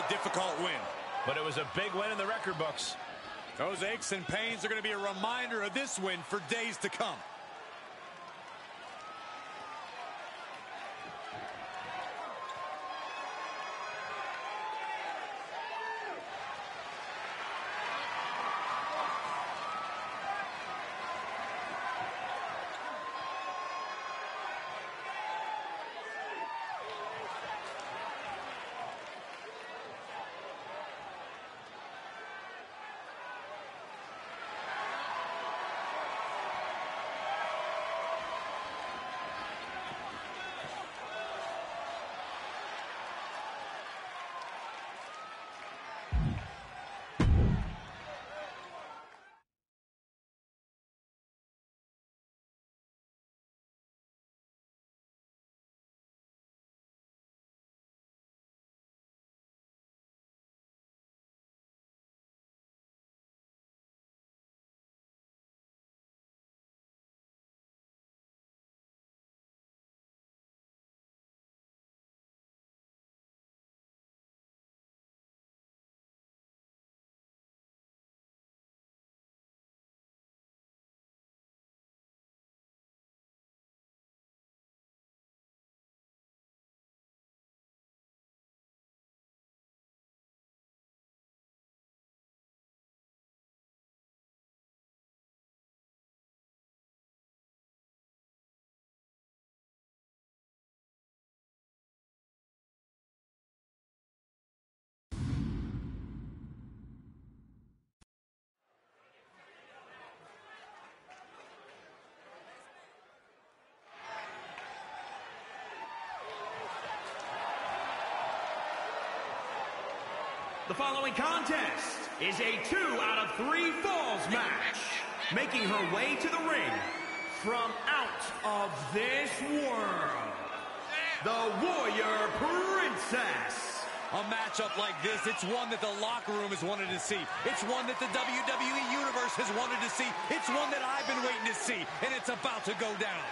Speaker 5: a difficult win.
Speaker 1: But it was a big win in the record books.
Speaker 5: Those aches and pains are going to be a reminder of this win for days to come.
Speaker 4: The following contest is a two out of three falls match. Making her way to the ring from out of this world, the Warrior Princess.
Speaker 5: A matchup like this, it's one that the locker room has wanted to see. It's one that the W W E Universe has wanted to see. It's one that I've been waiting to see, and it's about to go down.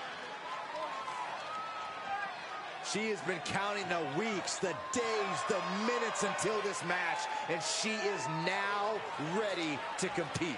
Speaker 2: She has been counting the weeks, the days, the minutes until this match, and she is now ready to compete.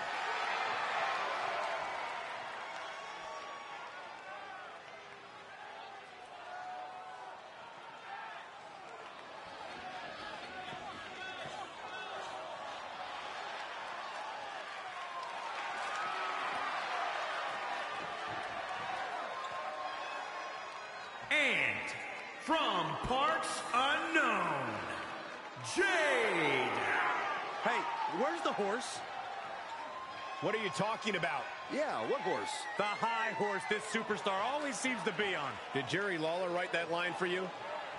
Speaker 4: And from parts unknown, Jade.
Speaker 2: Hey, where's the horse?
Speaker 1: What are you talking about?
Speaker 2: Yeah, what horse?
Speaker 5: The high horse this superstar always seems to be on.
Speaker 1: Did Jerry Lawler write that line for you?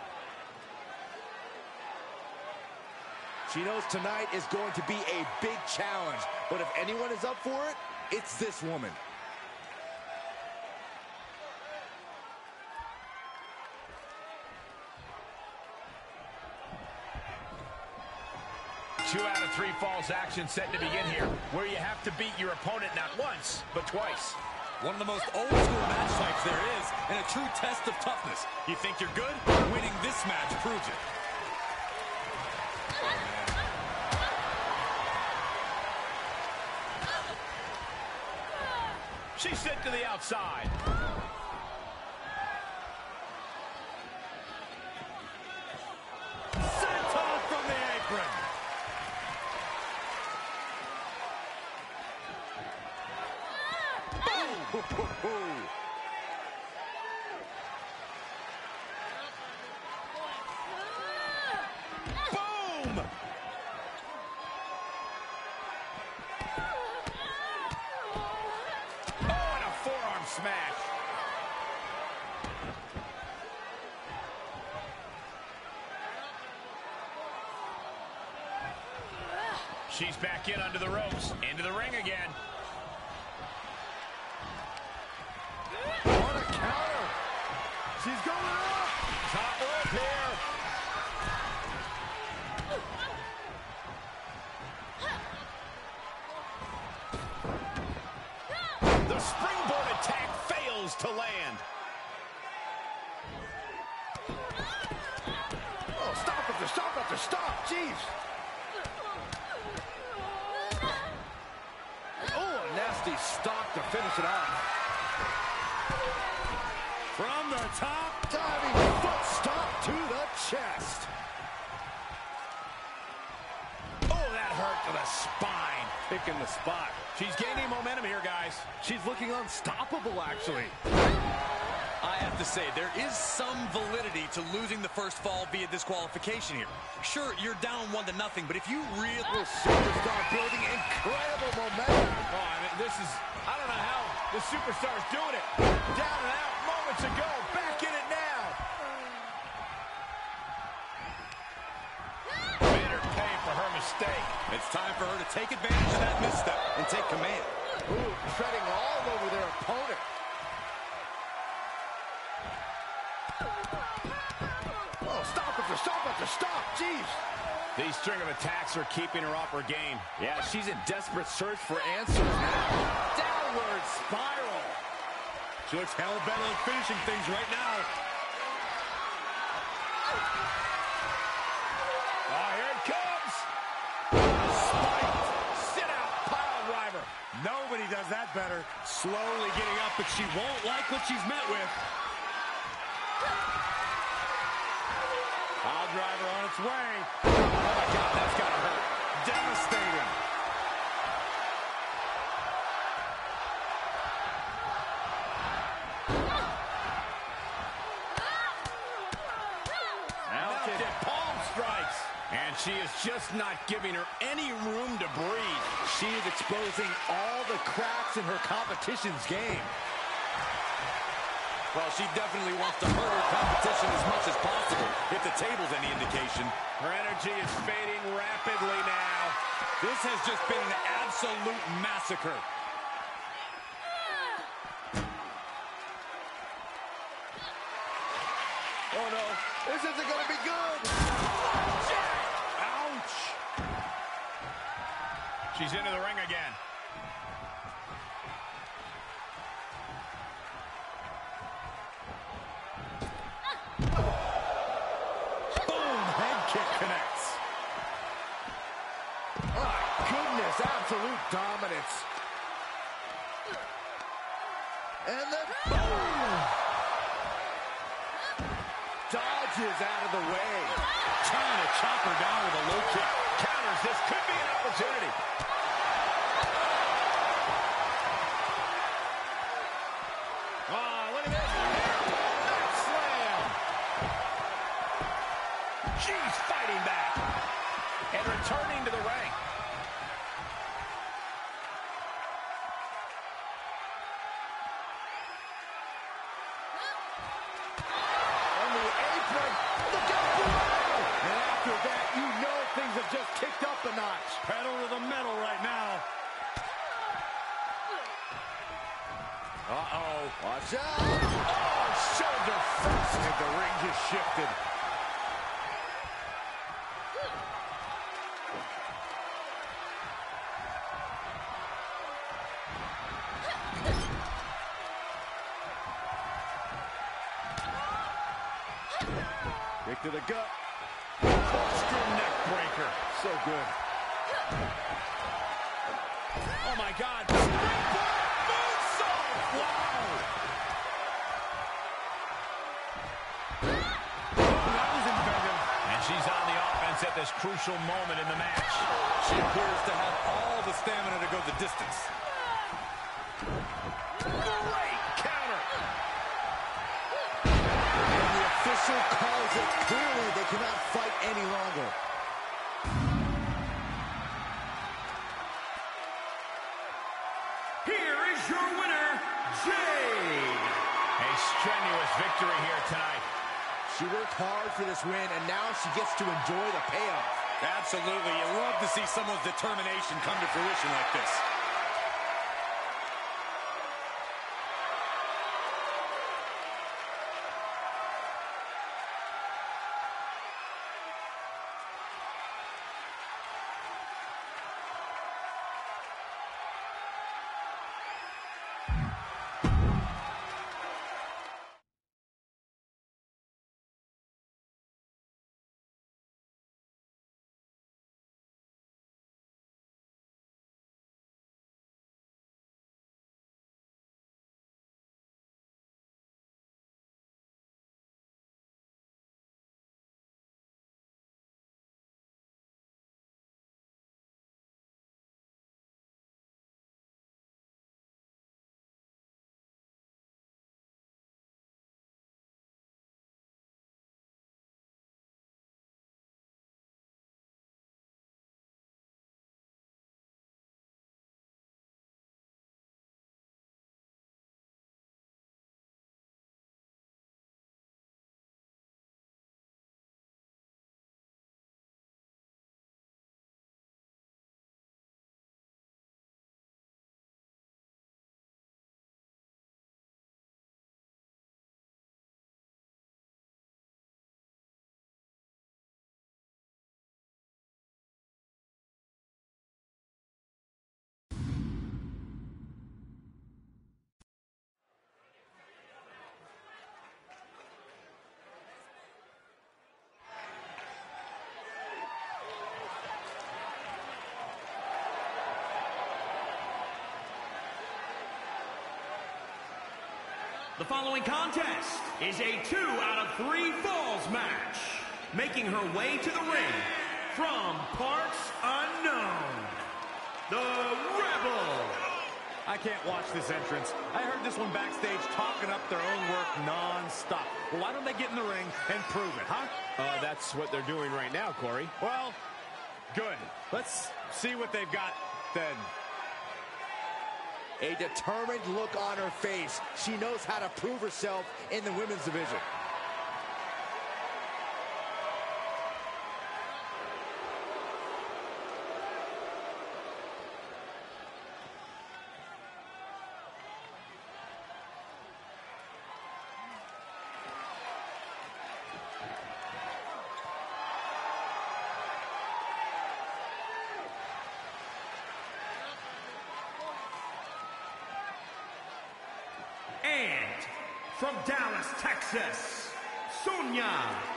Speaker 2: She knows tonight is going to be a big challenge, but if anyone is up for it, it's this woman.
Speaker 1: Two out of three falls action set to begin here, where you have to beat your opponent not once, but twice.
Speaker 5: One of the most old school match types there is, and a true test of toughness. You think you're good? Winning this match proves it.
Speaker 1: She's sent to the outside.
Speaker 5: Senton from the apron.
Speaker 1: Boom! Oh, and a forearm smash. She's back in under the ropes, into the ring again.
Speaker 2: On a counter. She's going up.
Speaker 1: Top rope here. The springboard attack fails to land.
Speaker 2: Oh, stop it, stop it. about to stop. Jeez. Oh, a nasty stop to finish it off.
Speaker 5: From the top.
Speaker 2: Diving foot stop to the chest.
Speaker 1: Oh, that hurt to the spine.
Speaker 5: Picking the spot.
Speaker 1: She's gaining momentum here, guys.
Speaker 2: She's looking unstoppable, actually.
Speaker 3: I have to say, there is some validity to losing the first fall via disqualification here. Sure, you're down one to nothing, but if you really...
Speaker 2: This superstar building incredible momentum.
Speaker 1: Oh, I mean, this is... I don't know how the superstar's doing it. Down and out moments ago. Back in it now. Made her pay for her mistake.
Speaker 5: It's time for her to take advantage of that misstep and take command.
Speaker 2: Ooh, treading all over their opponent. Oh, stop it to stop it to stop. Jeez.
Speaker 1: These string of attacks are keeping her off her game.
Speaker 2: Yeah, she's in desperate search for answers now. Downward spiral.
Speaker 5: She looks hell bent on finishing things right now.
Speaker 1: Oh, here it comes. Spiked. Sit out, pile driver.
Speaker 5: Nobody does that better. Slowly getting up, but she won't like what she's met with. Pile driver on its way.
Speaker 1: Oh, my God, that's got to hurt.
Speaker 5: Devastating.
Speaker 1: Now kick. Palm strikes. And she is just not giving her any room to breathe.
Speaker 2: She is exposing all the cracks in her competition's game.
Speaker 3: Well, she definitely wants to hurt her competition as much as possible, if the table's any indication.
Speaker 1: Her energy is fading rapidly now.
Speaker 3: This has just been an absolute massacre.
Speaker 2: Oh, no. This isn't going to be good.
Speaker 1: Ouch. She's into the ring again.
Speaker 2: Boom. Head kick connects. My goodness. Absolute dominance. And then boom. Dodges out of the way.
Speaker 1: Trying to chop her down with a low kick. Counters. This could be an opportunity. Oh, look at this. Back slam. She's fighting back. And returning to the ring.
Speaker 2: On the apron. Look out below. And after that, you know things have just kicked up a notch.
Speaker 5: Pedal to the metal right now.
Speaker 2: Uh-oh. Watch out.
Speaker 1: Oh, shoulder first.
Speaker 2: And the ring just shifted. Kick to the gut.
Speaker 1: Buster neck breaker.
Speaker 2: So good.
Speaker 1: Oh, my God. Springboard moonsault. Wow.
Speaker 5: That was inventive.
Speaker 1: And she's on the offense at this crucial moment in the match.
Speaker 3: She appears to have all the stamina to go the distance.
Speaker 1: Great counter.
Speaker 2: And the official calls it clearly. They cannot fight any longer.
Speaker 4: Here is your winner, Jade.
Speaker 1: A strenuous victory here tonight.
Speaker 2: She worked hard for this win, and now she gets to enjoy the payoff.
Speaker 3: Absolutely. You love to see someone's determination come to fruition like this.
Speaker 4: The following contest is a two out of three falls match. Making her way to the ring from parts unknown, the Rebel.
Speaker 5: I can't watch this entrance. I heard this one backstage talking up their own work non-stop. Well, why don't they get in the ring and prove it, huh?
Speaker 1: Uh, that's what they're doing right now, Corey.
Speaker 5: Well, good. Let's see what they've got then.
Speaker 2: A determined look on her face. She knows how to prove herself in the women's division.
Speaker 4: And from Dallas, Texas, Sonya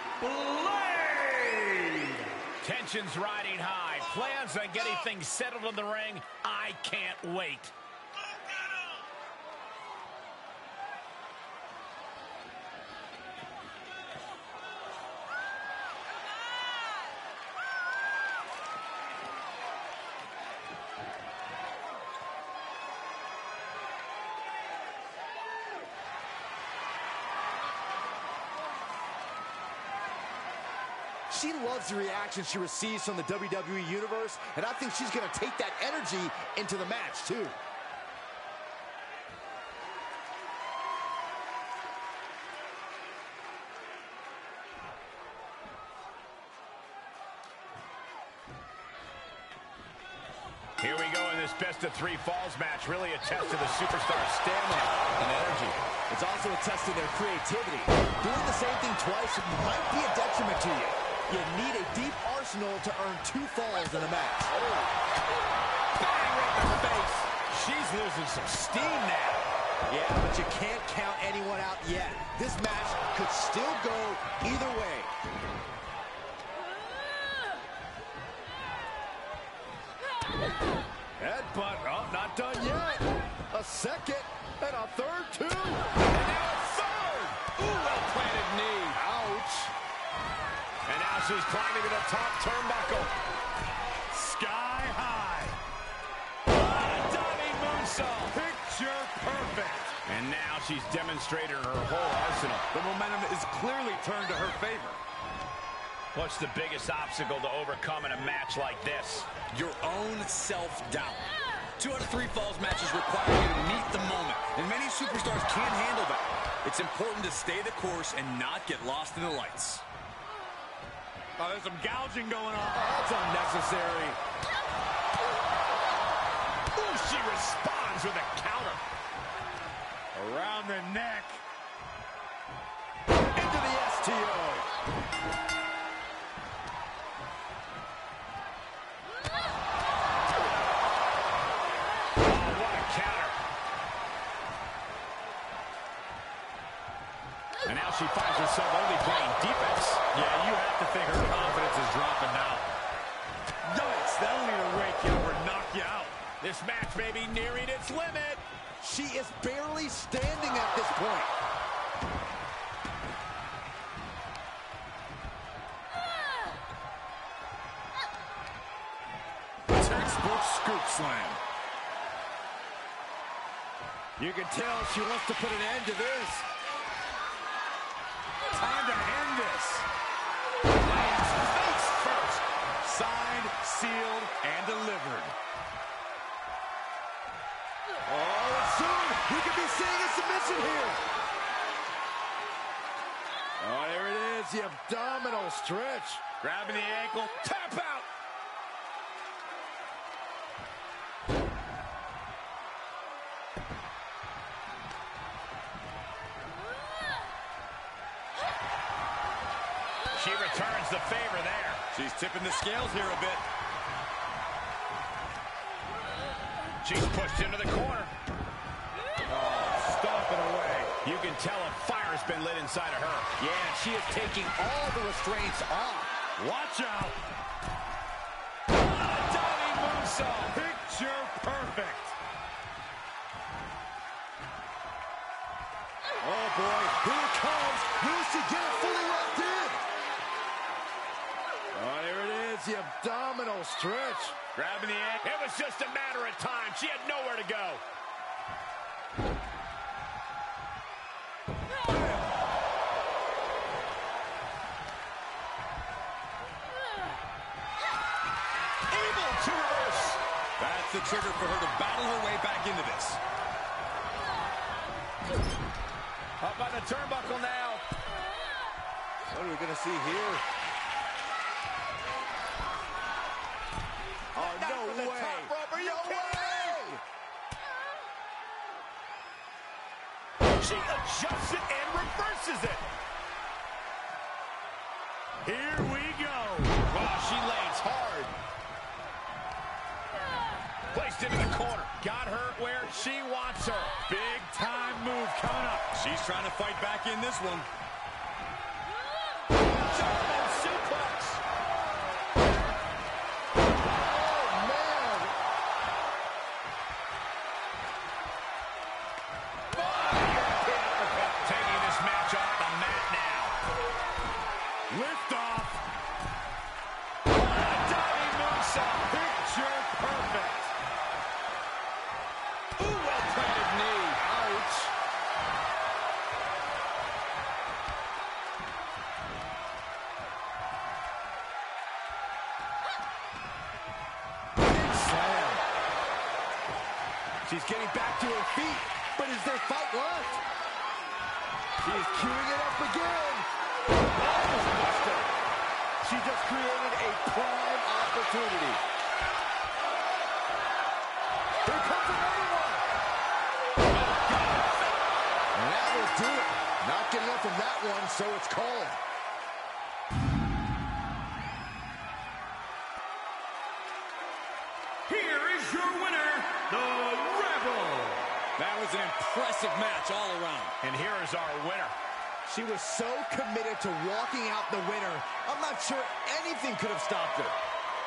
Speaker 4: Blade.
Speaker 1: Tension's riding high. Plans on getting things settled in the ring. I can't wait.
Speaker 2: She loves the reaction she receives from the W W E Universe, and I think she's going to take that energy into the match, too.
Speaker 1: Here we go in this best of three falls match. Really a test of the superstar's stamina and energy.
Speaker 2: It's also a test of their creativity. Doing the same thing twice might be a detriment to you. You need a deep arsenal to earn two falls in a match.
Speaker 1: Oh. Bang right in the face. She's losing some steam now.
Speaker 2: Yeah, but you can't count anyone out yet. This match could still go either way. Headbutt. Oh, not done yet. A second and a third, too.
Speaker 1: And now a third. Ooh, well-planted knee.
Speaker 2: Ouch.
Speaker 1: And now she's climbing to the top turnbuckle.
Speaker 5: Sky high.
Speaker 1: A diving moonsault.
Speaker 5: Picture perfect.
Speaker 1: And now she's demonstrated her whole arsenal.
Speaker 5: The momentum is clearly turned to her favor.
Speaker 1: What's the biggest obstacle to overcome in a match like this?
Speaker 3: Your own self-doubt. Two out of three falls matches require you to meet the moment, and many superstars can't handle that. It's important to stay the course and not get lost in the lights.
Speaker 5: Oh, there's some gouging going on.
Speaker 2: Oh, that's unnecessary.
Speaker 1: Ooh, she responds with a counter.
Speaker 5: Around the neck.
Speaker 2: Into the S T O.
Speaker 1: And now she finds herself only playing defense.
Speaker 5: Yeah, you have to think her confidence is dropping now. Yikes, that'll either rake you or knock you out.
Speaker 1: This match may be nearing its limit.
Speaker 2: She is barely standing at this point.
Speaker 5: Textbook scoop slam.
Speaker 2: You can tell she wants to put an end to this.
Speaker 5: Time to end this. Lands face first. Signed, sealed, and delivered.
Speaker 2: Oh, and soon we could be seeing a submission here. Oh, there it is, the abdominal stretch.
Speaker 5: Grabbing the ankle.
Speaker 1: Tap out. She returns the favor there.
Speaker 5: She's tipping the scales here a bit.
Speaker 1: She's pushed into the corner.
Speaker 5: Oh, stomping away.
Speaker 1: You can tell a fire's been lit inside of her.
Speaker 2: Yeah, she is taking all the restraints off.
Speaker 5: Watch out.
Speaker 1: A diving moonsault.
Speaker 5: Picture perfect.
Speaker 2: Oh, Oh, boy. Here it comes. Will she get it fully locked in? Oh, there it is. The abdominal stretch.
Speaker 1: Grabbing the egg. It was just a matter of time. She had nowhere to go. Able to reverse.
Speaker 3: That's the trigger for her to battle her way back into this.
Speaker 1: Up on the turnbuckle now.
Speaker 2: What are we going to see here? Oh,
Speaker 1: Not
Speaker 2: no
Speaker 1: from the
Speaker 2: way.
Speaker 1: top rope. Are you
Speaker 2: No
Speaker 1: kidding
Speaker 2: way.
Speaker 1: me? She adjusts it and reverses it. Here we go. Wow, she lays hard. Placed into the corner. Got her where she wants her. Big time move coming up.
Speaker 3: She's trying to fight back in this one.
Speaker 1: German suplex.
Speaker 2: Oh, man.
Speaker 1: Taking this match off the mat now. Lift off. Oh, diving moonsault. Picture perfect. Ooh, well-planted knee. Ouch.
Speaker 2: Big slam. She's getting back to her feet, but is there fight left? She is queuing it up again. She just created a prime opportunity. Here comes another one. And that will do it. Not getting up from that one, so it's called.
Speaker 4: Here is your winner, the Rebel.
Speaker 3: That was an impressive match all around.
Speaker 1: And here is our winner.
Speaker 2: She was so committed to walking out the winner, I'm not sure anything could have stopped her.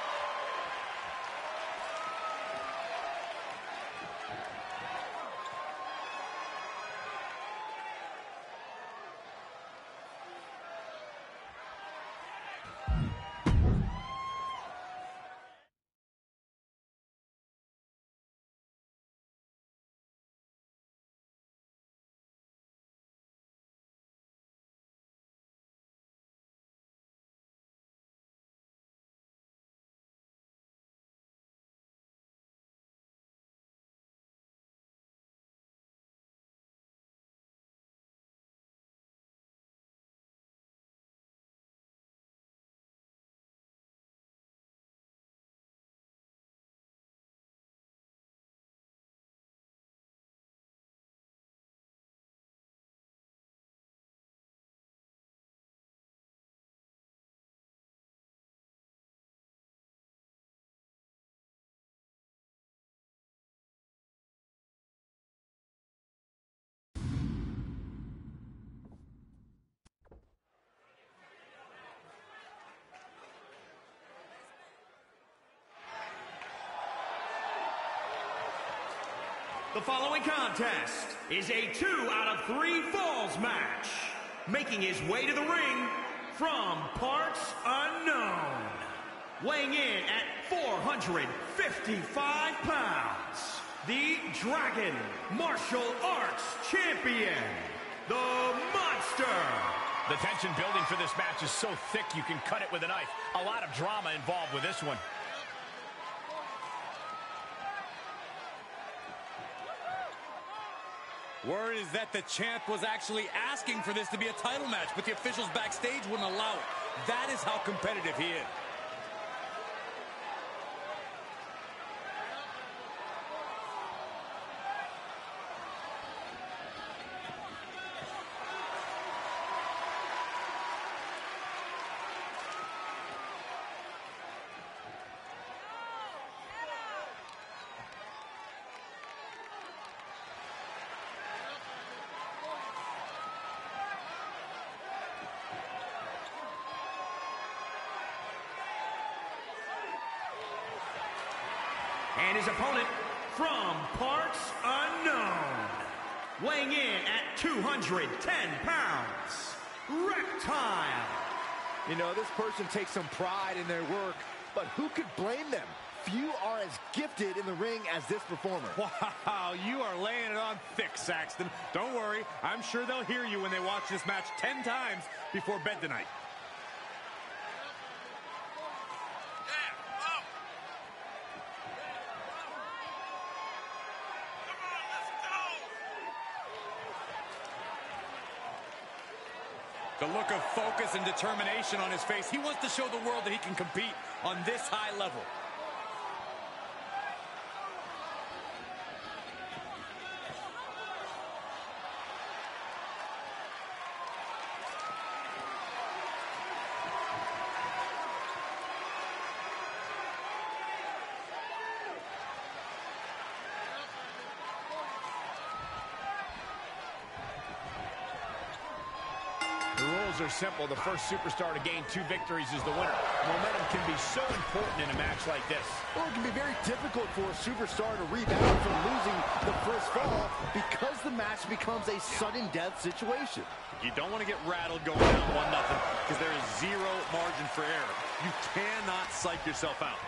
Speaker 4: The following contest is a two out of three falls match. Making his way to the ring from parts unknown. Weighing in at four hundred fifty-five pounds. The Dragon Martial Arts Champion, the Monster.
Speaker 1: The tension building for this match is so thick you can cut it with a knife. A lot of drama involved with this one.
Speaker 3: Word is that the champ was actually asking for this to be a title match, but the officials backstage wouldn't allow it. That is how competitive he is.
Speaker 4: And his opponent from parts unknown. weighing in at two hundred ten pounds, Reptile.
Speaker 2: You know, this person takes some pride in their work, but who could blame them? Few are as gifted in the ring as this performer.
Speaker 5: Wow, you are laying it on thick, Saxton. Don't worry, I'm sure they'll hear you when they watch this match ten times before bed tonight. The look of focus and determination on his face. He wants to show the world that he can compete on this high level.
Speaker 1: Are simple. The first superstar to gain two victories is the winner. Momentum can be so important in a match like this.
Speaker 2: Well, it can be very difficult for a superstar to rebound from losing the first fall because the match becomes a sudden death situation.
Speaker 5: You don't want to get rattled going down one nothing because there is zero margin for error. You cannot psych yourself out.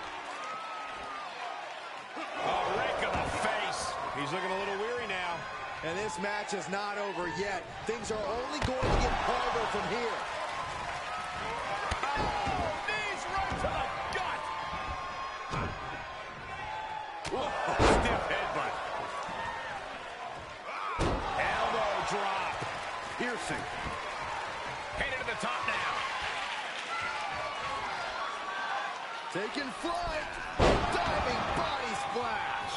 Speaker 1: Oh, rake of the face. He's looking a little weary now.
Speaker 2: And this match is not over yet. Things are only going to get harder from here.
Speaker 1: Oh, knees right to the gut.
Speaker 5: Whoa, stiff headbutt.
Speaker 1: Elbow drop.
Speaker 2: Piercing.
Speaker 1: Headed to the top now.
Speaker 2: Taking flight. Diving body splash.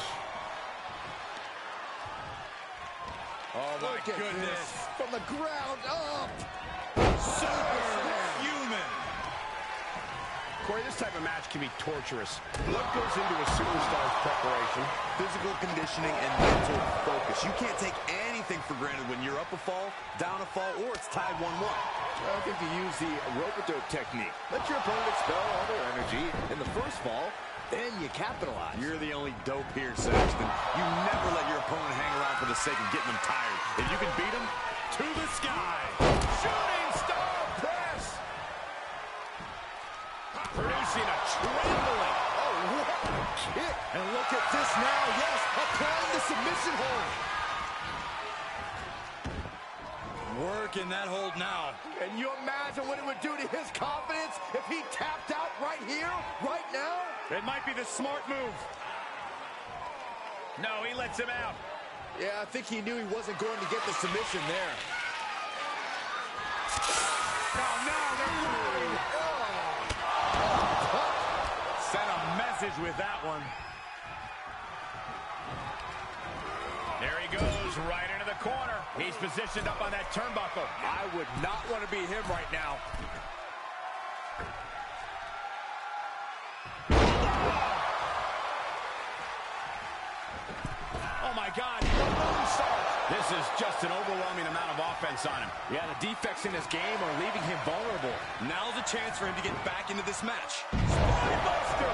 Speaker 5: Oh, my
Speaker 2: Look at
Speaker 5: goodness.
Speaker 2: this. From the ground up.
Speaker 5: Superhuman.
Speaker 1: Corey, this type of match can be torturous. What goes into a superstar's preparation?
Speaker 6: Physical conditioning and mental focus. You can't take anything for granted when you're up a fall, down a fall, or it's tied one one.
Speaker 2: I think you use the rope-a-dope technique. Let your opponent expel all their energy in the first fall, then you capitalize.
Speaker 6: You're the only dope here, Saxton. You never let your opponent hang around for the sake of getting them tired. If you can beat them, to the sky.
Speaker 1: Shooting star press. Producing a trembling.
Speaker 2: Oh, what a kick. And look at this now. Yes, applying the submission hold.
Speaker 3: Working that hold now.
Speaker 2: Can you imagine what it would do to his confidence if he tapped out right here, right now?
Speaker 5: It might be the smart move.
Speaker 1: No, he lets him out.
Speaker 2: Yeah, I think he knew he wasn't going to get the submission there.
Speaker 5: Oh, no, they're moving. Sent a message with that one.
Speaker 1: There he goes, right into the corner. He's positioned up on that turnbuckle.
Speaker 2: I would not want to be him right now.
Speaker 1: Oh, my God. Moonsault. This is just an overwhelming amount of offense on him.
Speaker 2: Yeah, the defects in his game are leaving him vulnerable.
Speaker 3: Now's a chance for him to get back into this match.
Speaker 1: Spinebuster.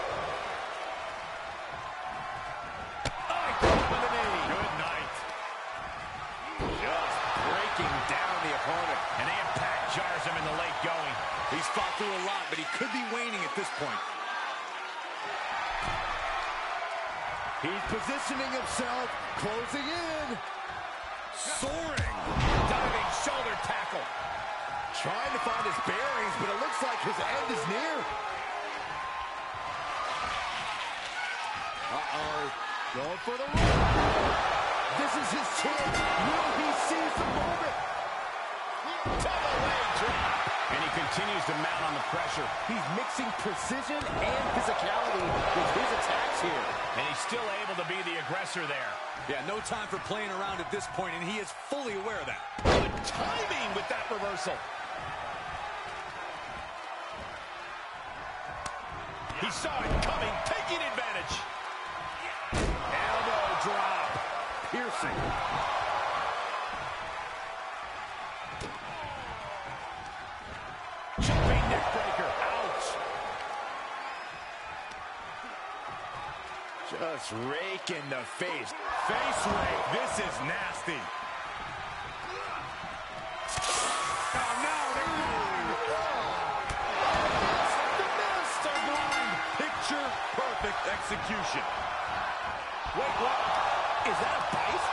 Speaker 1: Oh, he caught him with a knee. Good night. Just breaking down the opponent. An impact jars him in the late going.
Speaker 3: He's fought through a lot, but he could be waning at this point.
Speaker 2: He's positioning himself, closing in.
Speaker 3: Soaring.
Speaker 1: Diving shoulder tackle.
Speaker 2: Trying to find his bearings, but it looks like his end is near. Uh-oh. Going for the run. This is his chance. Will he seize the moment?
Speaker 1: Double leg drop. And he continues to mount on the pressure.
Speaker 2: He's mixing precision and physicality with his attacks here.
Speaker 1: And he's still able to be the aggressor there.
Speaker 3: Yeah, no time for playing around at this point, and he is fully aware of that.
Speaker 1: Good timing with that reversal. He saw it coming, taking advantage. Elbow drop.
Speaker 2: Piercing.
Speaker 1: Jumping neck breaker. Ouch.
Speaker 2: Just rake in the face.
Speaker 6: Face rake. This is nasty. Oh, no. They're blind. Picture perfect execution. Wait, what? Is that a bite?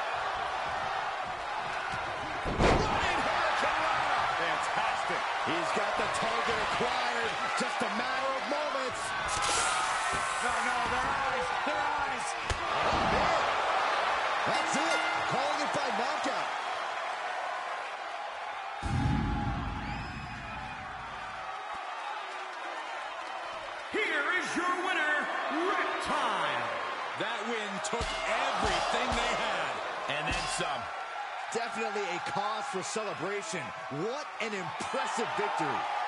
Speaker 6: Running Hurricanrana. Fantastic.
Speaker 2: He's got the target acquired. Just a matter of moments.
Speaker 6: No, no, their eyes, their eyes.
Speaker 2: That's it. Calling it by knockout.
Speaker 4: Here is your winner, Reptile.
Speaker 3: That win took everything they had.
Speaker 1: And then some.
Speaker 2: Definitely a cause for celebration. What an impressive victory.